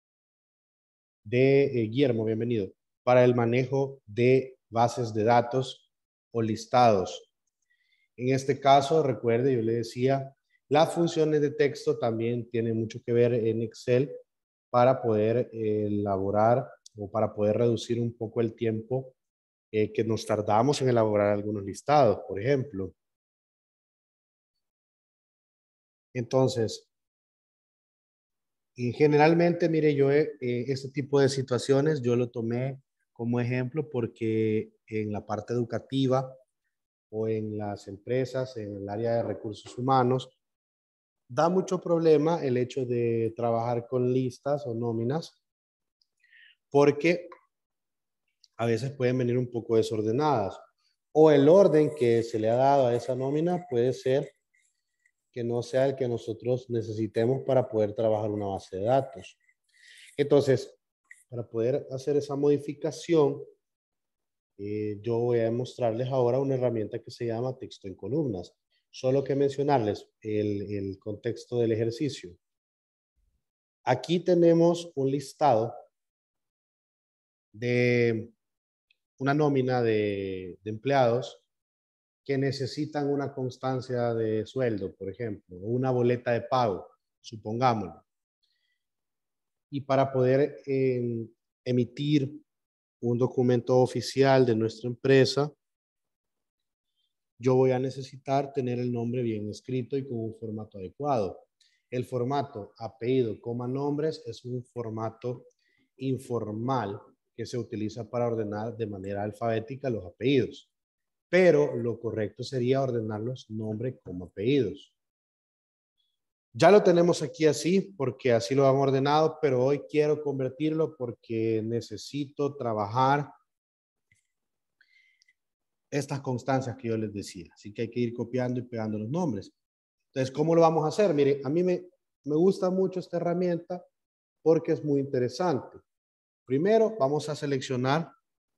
de, eh, Guillermo, bienvenido, para el manejo de bases de datos o listados. En este caso, recuerde, yo le decía, las funciones de texto también tienen mucho que ver en Excel para poder eh, elaborar o para poder reducir un poco el tiempo eh, que nos tardamos en elaborar algunos listados, por ejemplo. Entonces, y generalmente, mire, yo eh, este tipo de situaciones yo lo tomé como ejemplo porque en la parte educativa o en las empresas, en el área de recursos humanos, da mucho problema el hecho de trabajar con listas o nóminas, porque a veces pueden venir un poco desordenadas, o el orden que se le ha dado a esa nómina puede ser que no sea el que nosotros necesitemos para poder trabajar una base de datos. Entonces, para poder hacer esa modificación, eh, yo voy a mostrarles ahora una herramienta que se llama texto en columnas. Solo que mencionarles el, el contexto del ejercicio. Aquí tenemos un listado de una nómina de, de empleados que necesitan una constancia de sueldo, por ejemplo, o una boleta de pago, supongámoslo. Y para poder eh, emitir un documento oficial de nuestra empresa, yo voy a necesitar tener el nombre bien escrito y con un formato adecuado. El formato apellido, coma, nombres es un formato informal que se utiliza para ordenar de manera alfabética los apellidos. Pero lo correcto sería ordenarlos nombre como apellidos. Ya lo tenemos aquí así porque así lo han ordenado, pero hoy quiero convertirlo porque necesito trabajar estas constancias que yo les decía. Así que hay que ir copiando y pegando los nombres. Entonces, ¿cómo lo vamos a hacer? Mire, a mí me, me gusta mucho esta herramienta porque es muy interesante. Primero, vamos a seleccionar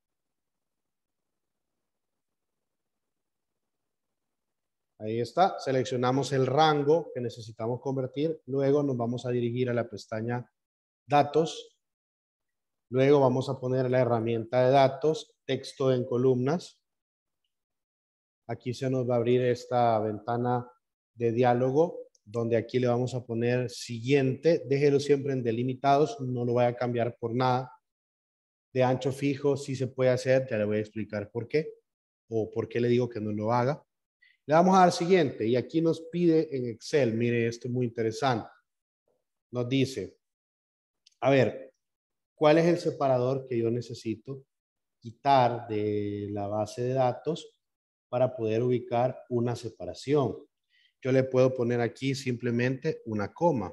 ahí está, seleccionamos el rango que necesitamos convertir, luego nos vamos a dirigir a la pestaña Datos, luego vamos a poner la herramienta de datos, texto en columnas. Aquí se nos va a abrir esta ventana de diálogo, donde aquí le vamos a poner siguiente, déjelo siempre en delimitados, no lo voy a cambiar por nada. De ancho fijo sí se puede hacer, ya le voy a explicar por qué, o por qué le digo que no lo haga. Le vamos a dar siguiente y aquí nos pide en Excel, mire, esto es muy interesante. Nos dice, a ver, ¿cuál es el separador que yo necesito quitar de la base de datos para poder ubicar una separación? Yo le puedo poner aquí simplemente una coma.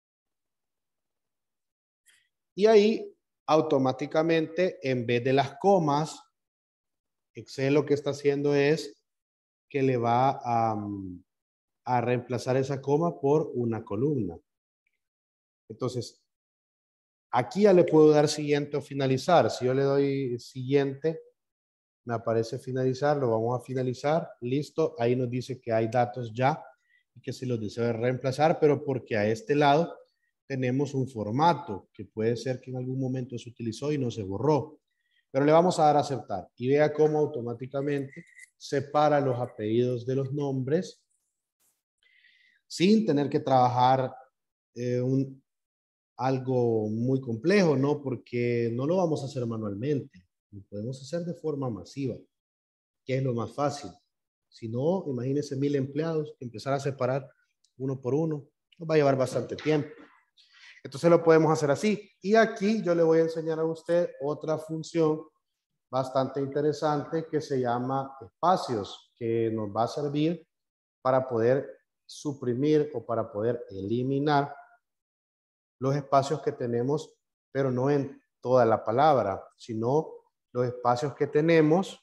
Y ahí automáticamente, en vez de las comas, Excel lo que está haciendo es que le va a, a reemplazar esa coma por una columna. Entonces, aquí ya le puedo dar siguiente o finalizar. Si yo le doy siguiente, me aparece finalizar, lo vamos a finalizar. Listo, ahí nos dice que hay datos ya y que se los desea reemplazar, pero porque a este lado tenemos un formato que puede ser que en algún momento se utilizó y no se borró. Pero le vamos a dar a aceptar y vea cómo automáticamente separa los apellidos de los nombres sin tener que trabajar eh, un, algo muy complejo, ¿no? Porque no lo vamos a hacer manualmente, lo podemos hacer de forma masiva, que es lo más fácil. Si no, imagínense mil empleados, empezar a separar uno por uno, nos va a llevar bastante tiempo. Entonces lo podemos hacer así. Y aquí yo le voy a enseñar a usted otra función bastante interesante que se llama espacios, que nos va a servir para poder suprimir o para poder eliminar los espacios que tenemos, pero no en toda la palabra, sino los espacios que tenemos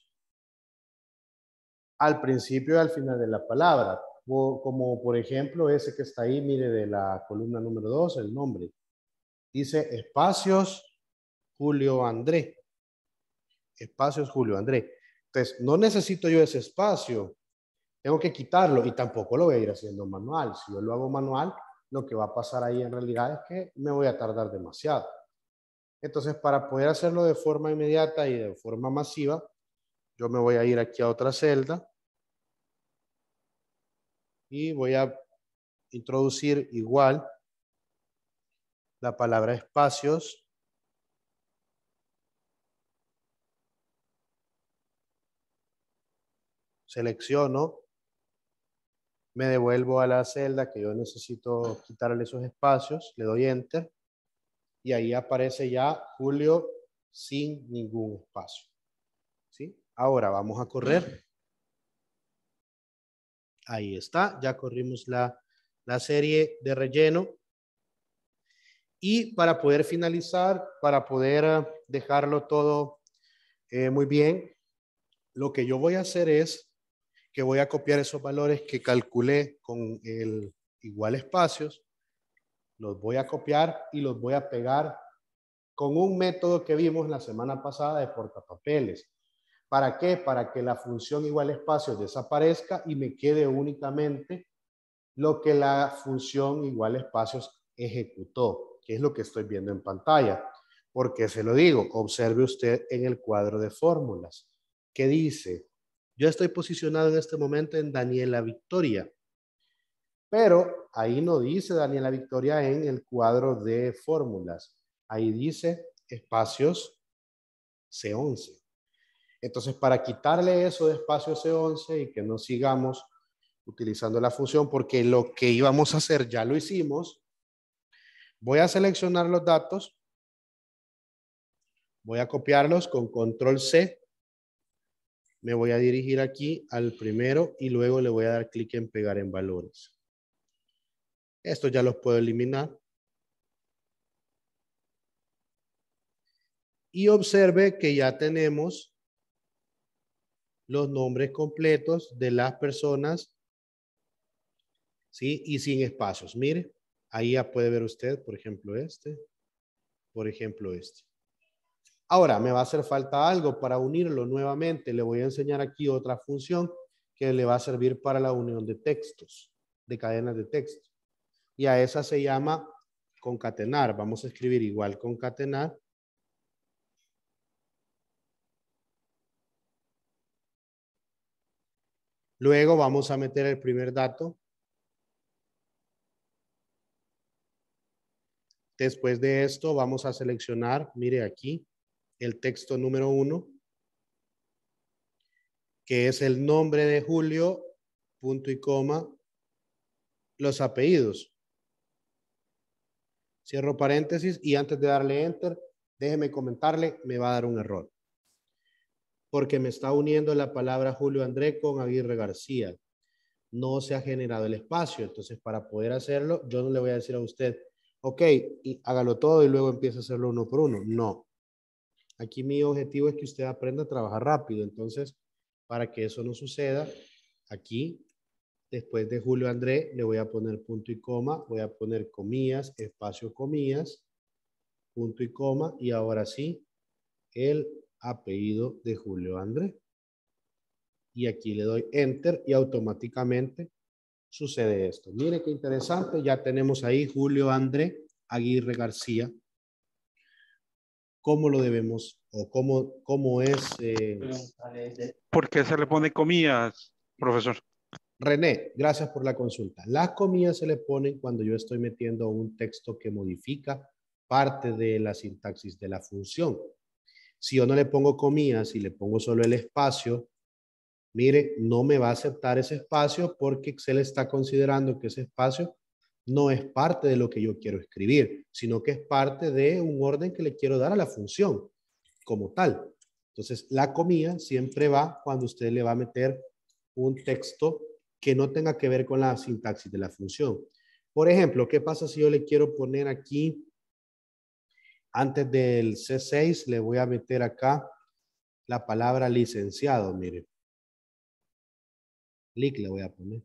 al principio y al final de la palabra. O, como por ejemplo ese que está ahí, mire, de la columna número dos, el nombre. Dice espacios Julio André. Espacios Julio André. Entonces, no necesito yo ese espacio. Tengo que quitarlo y tampoco lo voy a ir haciendo manual. Si yo lo hago manual, lo que va a pasar ahí en realidad es que me voy a tardar demasiado. Entonces, para poder hacerlo de forma inmediata y de forma masiva, yo me voy a ir aquí a otra celda y voy a introducir igual la palabra espacios. Selecciono, me devuelvo a la celda que yo necesito quitarle esos espacios, le doy enter y ahí aparece ya Julio sin ningún espacio. ¿Sí? Ahora vamos a correr. Ahí está, ya corrimos la, la serie de relleno. Y para poder finalizar, para poder uh, dejarlo todo eh, muy bien, lo que yo voy a hacer es que voy a copiar esos valores que calculé con el igual espacios, los voy a copiar y los voy a pegar con un método que vimos la semana pasada de portapapeles. ¿Para qué? Para que la función igual espacios desaparezca y me quede únicamente lo que la función igual espacios ejecutó, que es lo que estoy viendo en pantalla. ¿Por qué se lo digo? Observe usted en el cuadro de fórmulas, que dice, yo estoy posicionado en este momento en Daniela Victoria, pero ahí no dice Daniela Victoria en el cuadro de fórmulas. Ahí dice espacios C once. Entonces, para quitarle eso de espacio C once y que no sigamos utilizando la función, porque lo que íbamos a hacer ya lo hicimos, voy a seleccionar los datos, voy a copiarlos con control C, me voy a dirigir aquí al primero y luego le voy a dar clic en pegar en valores. Esto ya los puedo eliminar. Y observe que ya tenemos los nombres completos de las personas, ¿sí? Y sin espacios. Mire, ahí ya puede ver usted, por ejemplo, este, por ejemplo, este. Ahora, me va a hacer falta algo para unirlo nuevamente. Le voy a enseñar aquí otra función que le va a servir para la unión de textos, de cadenas de texto. Y a esa se llama concatenar. Vamos a escribir igual concatenar. Luego vamos a meter el primer dato. Después de esto vamos a seleccionar, mire aquí, el texto número uno, que es el nombre de Julio, punto y coma, los apellidos. Cierro paréntesis y antes de darle enter, déjeme comentarle, me va a dar un error. Porque me está uniendo la palabra Julio André con Aguirre García. No se ha generado el espacio. Entonces, para poder hacerlo, yo no le voy a decir a usted, ok, y hágalo todo y luego empiece a hacerlo uno por uno. No. Aquí mi objetivo es que usted aprenda a trabajar rápido. Entonces, para que eso no suceda, aquí, después de Julio André, le voy a poner punto y coma, voy a poner comillas, espacio, comillas, punto y coma, y ahora sí, el apellido de Julio André. Y aquí le doy enter y automáticamente sucede esto. Mire qué interesante, ya tenemos ahí Julio André Aguirre García. ¿Cómo lo debemos o cómo, cómo es? Eh... ¿Por qué se le pone comillas, profesor? René, gracias por la consulta. Las comillas se le ponen cuando yo estoy metiendo un texto que modifica parte de la sintaxis de la función. Si yo no le pongo comillas y le pongo solo el espacio, mire, no me va a aceptar ese espacio porque Excel está considerando que ese espacio no es parte de lo que yo quiero escribir, sino que es parte de un orden que le quiero dar a la función como tal. Entonces, la comilla siempre va cuando usted le va a meter un texto que no tenga que ver con la sintaxis de la función. Por ejemplo, ¿qué pasa si yo le quiero poner aquí, antes del C seis, le voy a meter acá la palabra licenciado, mire. Lic le voy a poner.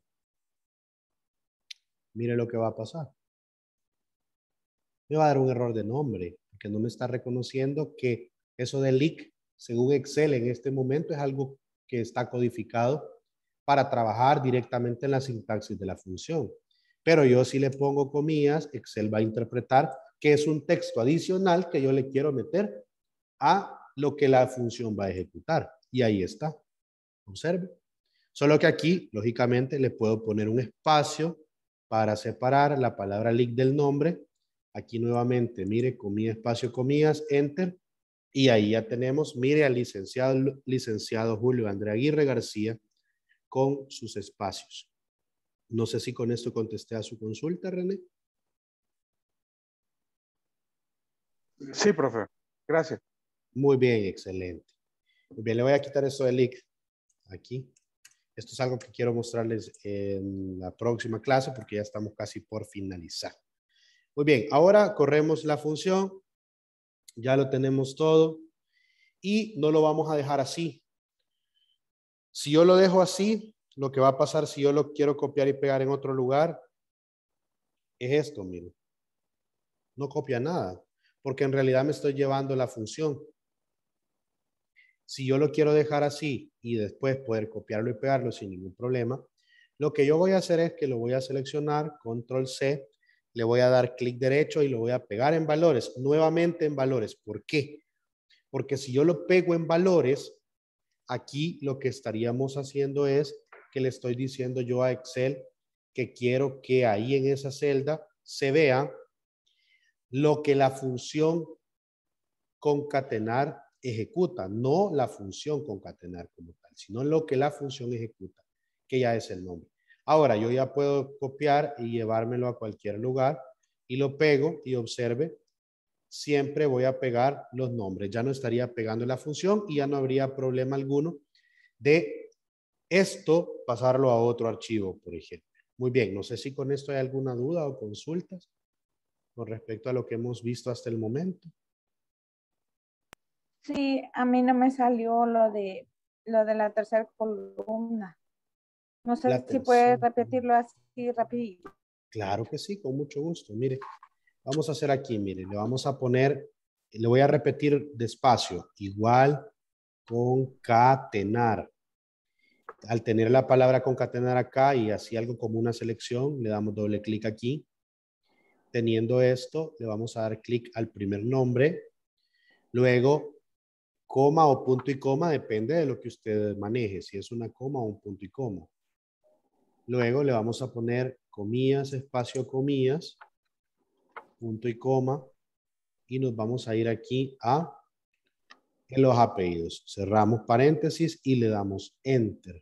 Mire lo que va a pasar. Me va a dar un error de nombre, porque no me está reconociendo que eso de lic, según Excel en este momento, es algo que está codificado para trabajar directamente en la sintaxis de la función. Pero yo si le pongo comillas, Excel va a interpretar que es un texto adicional que yo le quiero meter a lo que la función va a ejecutar. Y ahí está. Observe. Solo que aquí, lógicamente, le puedo poner un espacio para separar la palabra lic del nombre. Aquí nuevamente, mire, comillas, espacio, comillas, enter. Y ahí ya tenemos, mire, al licenciado, licenciado Julio André Aguirre García con sus espacios. No sé si con esto contesté a su consulta, René. Sí, profe. Gracias. Muy bien, excelente. Muy bien, le voy a quitar eso de lic aquí. Esto es algo que quiero mostrarles en la próxima clase porque ya estamos casi por finalizar. Muy bien, ahora corremos la función. Ya lo tenemos todo. Y no lo vamos a dejar así. Si yo lo dejo así, lo que va a pasar si yo lo quiero copiar y pegar en otro lugar es esto, miren. No copia nada, porque en realidad me estoy llevando la función. Si yo lo quiero dejar así y después poder copiarlo y pegarlo sin ningún problema, lo que yo voy a hacer es que lo voy a seleccionar, control C, le voy a dar clic derecho y lo voy a pegar en valores, nuevamente en valores. ¿Por qué? Porque si yo lo pego en valores, aquí lo que estaríamos haciendo es que le estoy diciendo yo a Excel que quiero que ahí en esa celda se vea lo que la función concatenar ejecuta, no la función concatenar como tal, sino lo que la función ejecuta, que ya es el nombre. Ahora yo ya puedo copiar y llevármelo a cualquier lugar y lo pego y observe, siempre voy a pegar los nombres. Ya no estaría pegando la función y ya no habría problema alguno de esto pasarlo a otro archivo, por ejemplo. Muy bien, no sé si con esto hay alguna duda o consultas con respecto a lo que hemos visto hasta el momento. Sí, a mí no me salió lo de lo de la tercera columna. No sé La si puedes tercera. repetirlo así rapidito. Claro que sí, con mucho gusto. Mire, vamos a hacer aquí, mire, le vamos a poner, le voy a repetir despacio, igual concatenar. Al tener la palabra concatenar acá y así algo como una selección, le damos doble clic aquí. Teniendo esto, le vamos a dar clic al primer nombre. Luego, coma o punto y coma, depende de lo que usted maneje, si es una coma o un punto y coma. Luego le vamos a poner comillas, espacio, comillas, punto y coma, y nos vamos a ir aquí a en los apellidos. Cerramos paréntesis y le damos enter.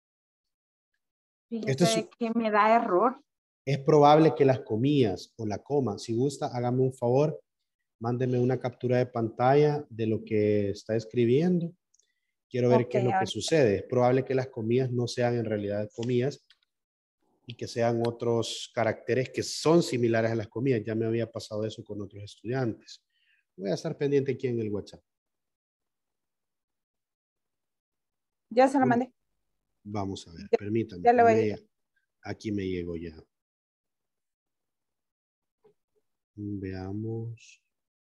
Esto es, Fíjese que me da error. es probable que las comillas o la coma, si gusta, hágame un favor, mándeme una captura de pantalla de lo que está escribiendo. Quiero ver Ok, qué es lo que ahorita. sucede. Es probable que las comillas no sean en realidad comillas y que sean otros caracteres que son similares a las comillas. Ya me había pasado eso con otros estudiantes. Voy a estar pendiente aquí en el WhatsApp. Ya se lo mandé. Vamos a ver, Ya, permítame. ya le voy a Me- decir. aquí me llegó ya. Veamos.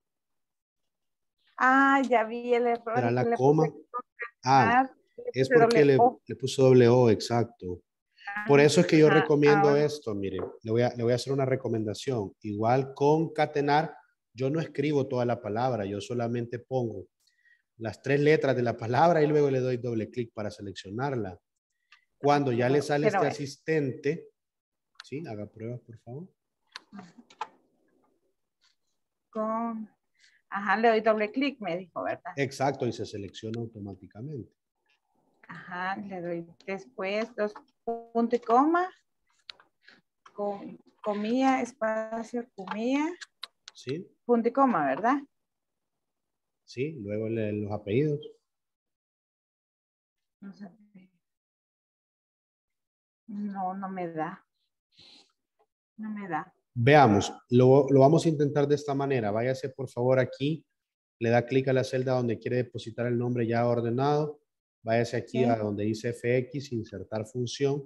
Ah, ya vi el error. ¿Será Es que la le coma? puse Ah, concatenar, le es puse porque doble le, O. le puso doble O, exacto. Por eso es que yo Ajá, recomiendo ahora. esto, mire, le voy, a, le voy a hacer una recomendación. Igual concatenar, yo no escribo toda la palabra, yo solamente pongo las tres letras de la palabra y luego le doy doble clic para seleccionarla. Cuando ya le sale Quiero este ver. asistente, ¿sí? Haga pruebas, por favor. Con... Ajá, le doy doble clic, me dijo, ¿verdad? Exacto, y se selecciona automáticamente. Ajá, le doy después dos puntos y coma, con comilla, espacio, comilla, ¿Sí? punto y coma, ¿verdad? Sí, luego le, los apellidos. No, no me da. No me da. Veamos, lo, lo vamos a intentar de esta manera. Váyase por favor aquí, le da clic a la celda donde quiere depositar el nombre ya ordenado. Váyase aquí Sí. a donde dice F X, insertar función.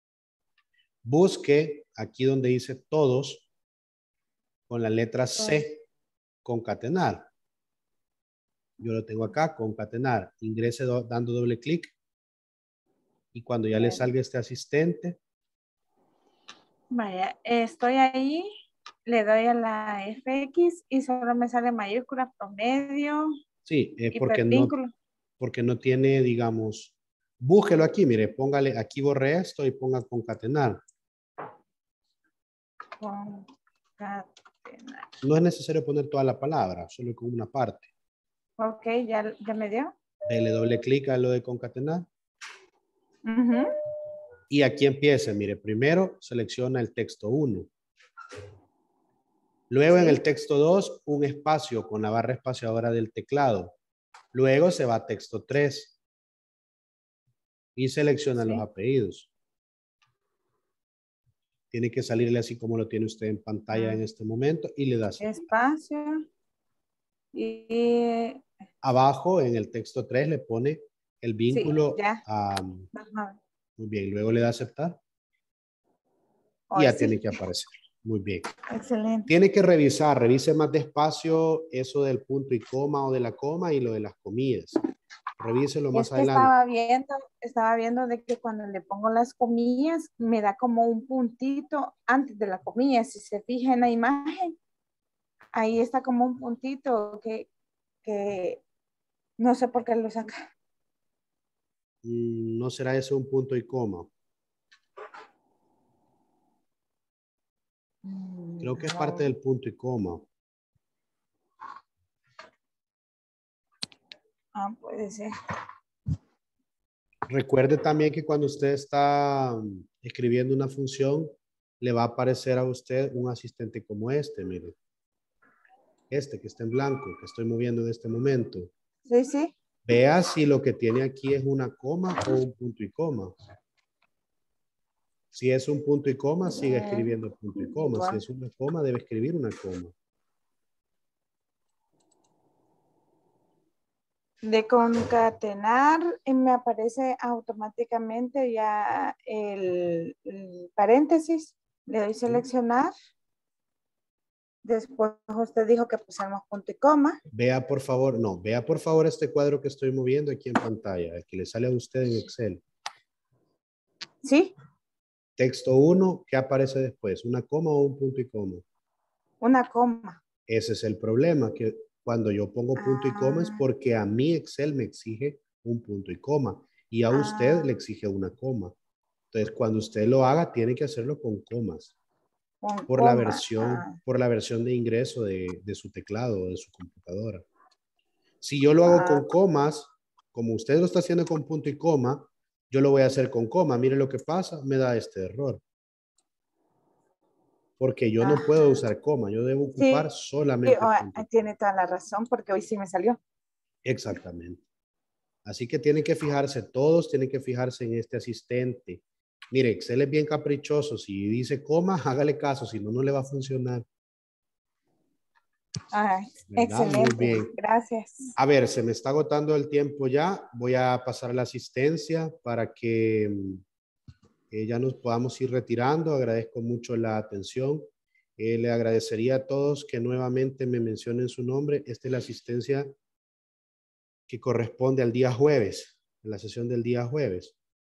Busque aquí donde dice todos con la letra C, concatenar. Yo lo tengo acá, concatenar. Ingrese do, dando doble clic. Y cuando ya le salga este asistente. Vaya, estoy ahí, le doy a la F X y solo me sale mayúscula, promedio, Sí, es porque no, hipervínculo. porque no tiene, digamos, búsquelo aquí, mire, póngale, aquí borre esto y ponga concatenar. Concatenar. No es necesario poner toda la palabra, solo con una parte. Ok, ya, ya me dio. Dele doble clic a lo de concatenar. Uh-huh. Y aquí empieza, mire, primero selecciona el texto uno. Luego Sí. en el texto dos, un espacio con la barra espaciadora del teclado. Luego se va a texto tres. y selecciona Sí. los apellidos. Tiene que salirle así como lo tiene usted en pantalla Ah. en este momento y le da aceptar. Espacio. Y Abajo en el texto tres le pone el vínculo. ya. a- Ajá. muy bien, luego le da aceptar y Hoy ya sí. tiene que aparecer. Muy bien. Excelente. Tiene que revisar, revise más despacio eso del punto y coma o de la coma y lo de las comillas. Revíselo más Es que adelante. estaba viendo, estaba viendo de que cuando le pongo las comillas me da como un puntito antes de la comilla. Si se fija en la imagen, ahí está como un puntito que, que no sé por qué lo saca. Mm, ¿No será eso un punto y coma? Creo que es No. parte del punto y coma. Ah, puede ser. Recuerde también que cuando usted está mm, escribiendo una función, le va a aparecer a usted un asistente como este, mire. Este que está en blanco, que estoy moviendo en este momento. Sí, sí. Vea si lo que tiene aquí es una coma o un punto y coma. Si es un punto y coma, sigue escribiendo punto y coma. Si es una coma, debe escribir una coma. De concatenar y me aparece automáticamente ya el, el paréntesis. Le doy seleccionar. Después usted dijo que pusiéramos punto y coma. Vea por favor, no, vea por favor este cuadro que estoy moviendo aquí en pantalla, el que le sale a usted en Excel. ¿Sí? Texto uno, ¿qué aparece después? ¿Una coma o un punto y coma? Una coma. Ese es el problema, que cuando yo pongo punto y coma es Ah. porque a mí Excel me exige un punto y coma y a usted Ah. le exige una coma. Entonces, cuando usted lo haga, tiene que hacerlo con comas. Con Por la coma. versión, Ah. por la versión de ingreso de, de su teclado o de su computadora. Si yo lo hago Ah. con comas, como usted lo está haciendo con punto y coma, yo lo voy a hacer con coma. Mire lo que pasa, me da este error. Porque yo no Ajá. puedo usar coma, yo debo ocupar Sí, solamente oh, punto y tiene coma. toda la razón porque hoy sí me salió. Exactamente. Así que tienen que fijarse, todos tienen que fijarse en este asistente. Mire, Excel es bien caprichoso. Si dice coma, hágale caso, si no, no le va a funcionar. Ay, ¿Verdad? Muy excelente. bien. Gracias. A ver, se me está agotando el tiempo ya. Voy a pasar la asistencia para que eh, ya nos podamos ir retirando. Agradezco mucho la atención. Eh, le agradecería a todos que nuevamente me mencionen su nombre. Esta es la asistencia que corresponde al día jueves, en la sesión del día jueves.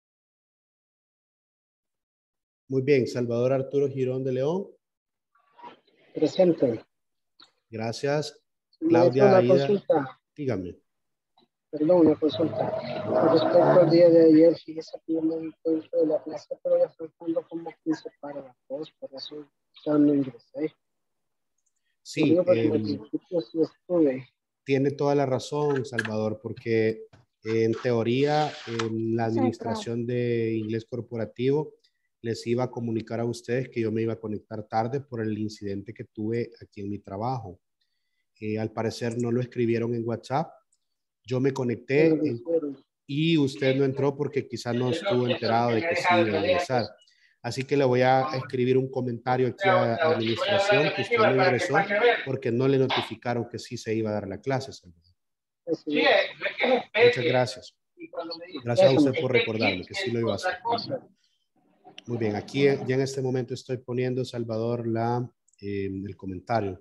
Muy bien, Salvador Arturo Girón de León. Presente. Gracias. Maestro, Claudia una Aida, consulta. dígame. Perdón, una consulta. Con respecto al día de ayer, fíjese que yo me di cuenta de la clase, pero ya faltando como quince párrafos, por eso ya no ingresé. Lo Sí, digo porque eh, al principio sí estuve. tiene toda la razón, Salvador, porque en teoría en la Sí, administración de inglés corporativo les iba a comunicar a ustedes que yo me iba a conectar tarde por el incidente que tuve aquí en mi trabajo. Eh, al parecer no lo escribieron en WhatsApp. Yo me conecté en- y usted no entró porque quizá no estuvo enterado de que sí iba a ingresar. Así que le voy a escribir un comentario aquí a administración que usted no ingresó porque no le notificaron que sí se iba a dar la clase, Salvador. Muchas gracias. Gracias a usted por recordarme que sí lo iba a hacer. Muy bien, aquí ya en este momento estoy poniendo, Salvador, la, eh, el comentario.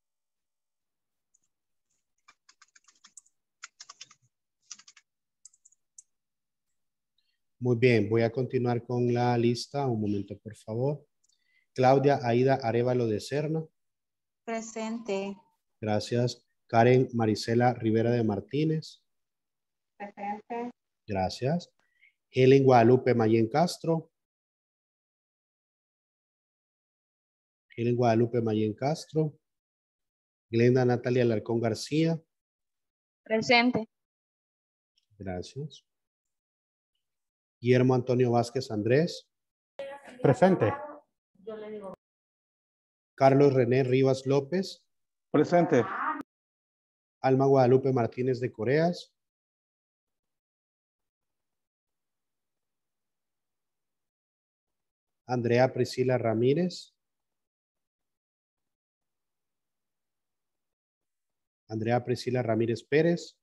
Muy bien, voy a continuar con la lista. Un momento, por favor. Claudia Aida Arevalo de Serna. Presente. Gracias. Karen Marisela Rivera de Martínez. Presente. Gracias. Helen Guadalupe Mayen Castro. Helen Guadalupe Mayen Castro. Glenda Natalia Alarcón García. Presente. Gracias. Guillermo Antonio Vázquez Andrés. Presente. Carlos René Rivas López. Presente. Alma Guadalupe Martínez de Coreas. Andrea Priscila Ramírez. Andrea Priscila Ramírez Pérez.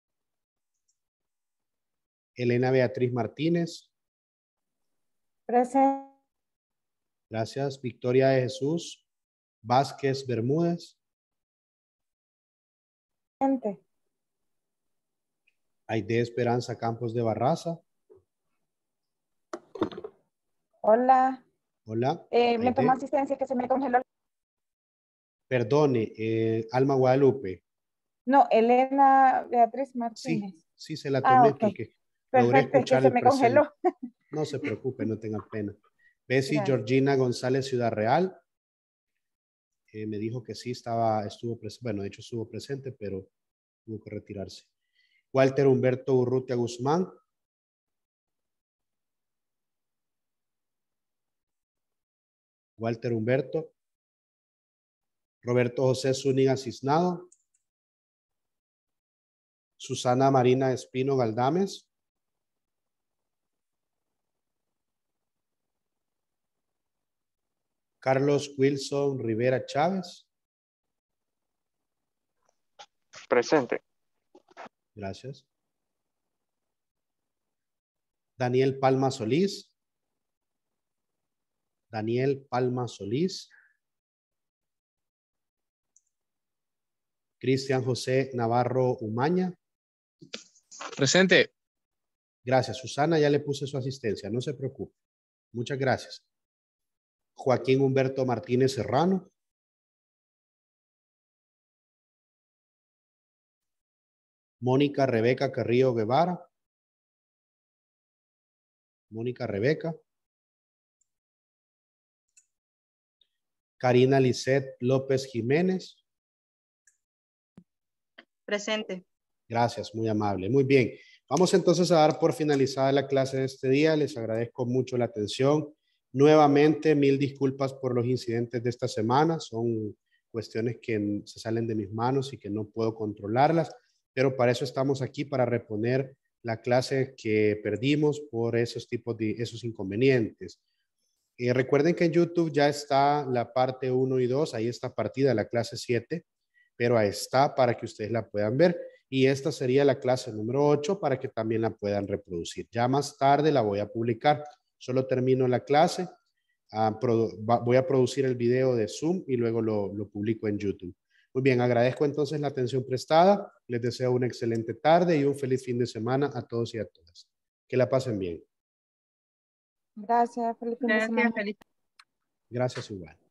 Elena Beatriz Martínez. Presente. Gracias. Victoria de Jesús Vázquez Bermúdez. Aide Esperanza Campos de Barraza. Hola. Hola. Eh, me Aide. tomó asistencia que se me congeló. Perdone, eh, Alma Guadalupe. No, Elena Beatriz Sí, Martínez. sí se la Ah, tomé ok. porque logré Perfecto, es que escuchar se el me presente. congeló. No se preocupe, no tenga pena. Bessie Gracias. Georgina González Ciudad Real. Eh, me dijo que sí estaba, estuvo presente, bueno, de hecho estuvo presente, pero tuvo que retirarse. Walter Humberto Urrutia Guzmán. Walter Humberto. Roberto José Zúñiga Cisnado. Susana Marina Espino Galdames. Carlos Wilson Rivera Chávez. Presente. Gracias. Daniel Palma Solís. Daniel Palma Solís. Cristian José Navarro Umaña. Presente. Gracias. Susana, ya le puse su asistencia, no se preocupe. Muchas gracias. Joaquín Humberto Martínez Serrano. Mónica Rebeca Carrillo Guevara. Mónica Rebeca. Karina Lisette López Jiménez. Presente. Gracias, muy amable. Muy bien. Vamos entonces a dar por finalizada la clase de este día. Les agradezco mucho la atención. Nuevamente, mil disculpas por los incidentes de esta semana. Son cuestiones que se salen de mis manos y que no puedo controlarlas, pero para eso estamos aquí, para reponer la clase que perdimos por esos tipos de esos inconvenientes. Eh, recuerden que en YouTube ya está la parte uno y dos, ahí está partida la clase siete, pero ahí está para que ustedes la puedan ver. Y esta sería la clase número ocho para que también la puedan reproducir. Ya más tarde la voy a publicar. Solo termino la clase, uh, voy a producir el video de Zoom y luego lo, lo publico en YouTube. Muy bien, agradezco entonces la atención prestada. Les deseo una excelente tarde y un feliz fin de semana a todos y a todas. Que la pasen bien. Gracias, feliz fin de semana. Gracias, feliz. Gracias igual.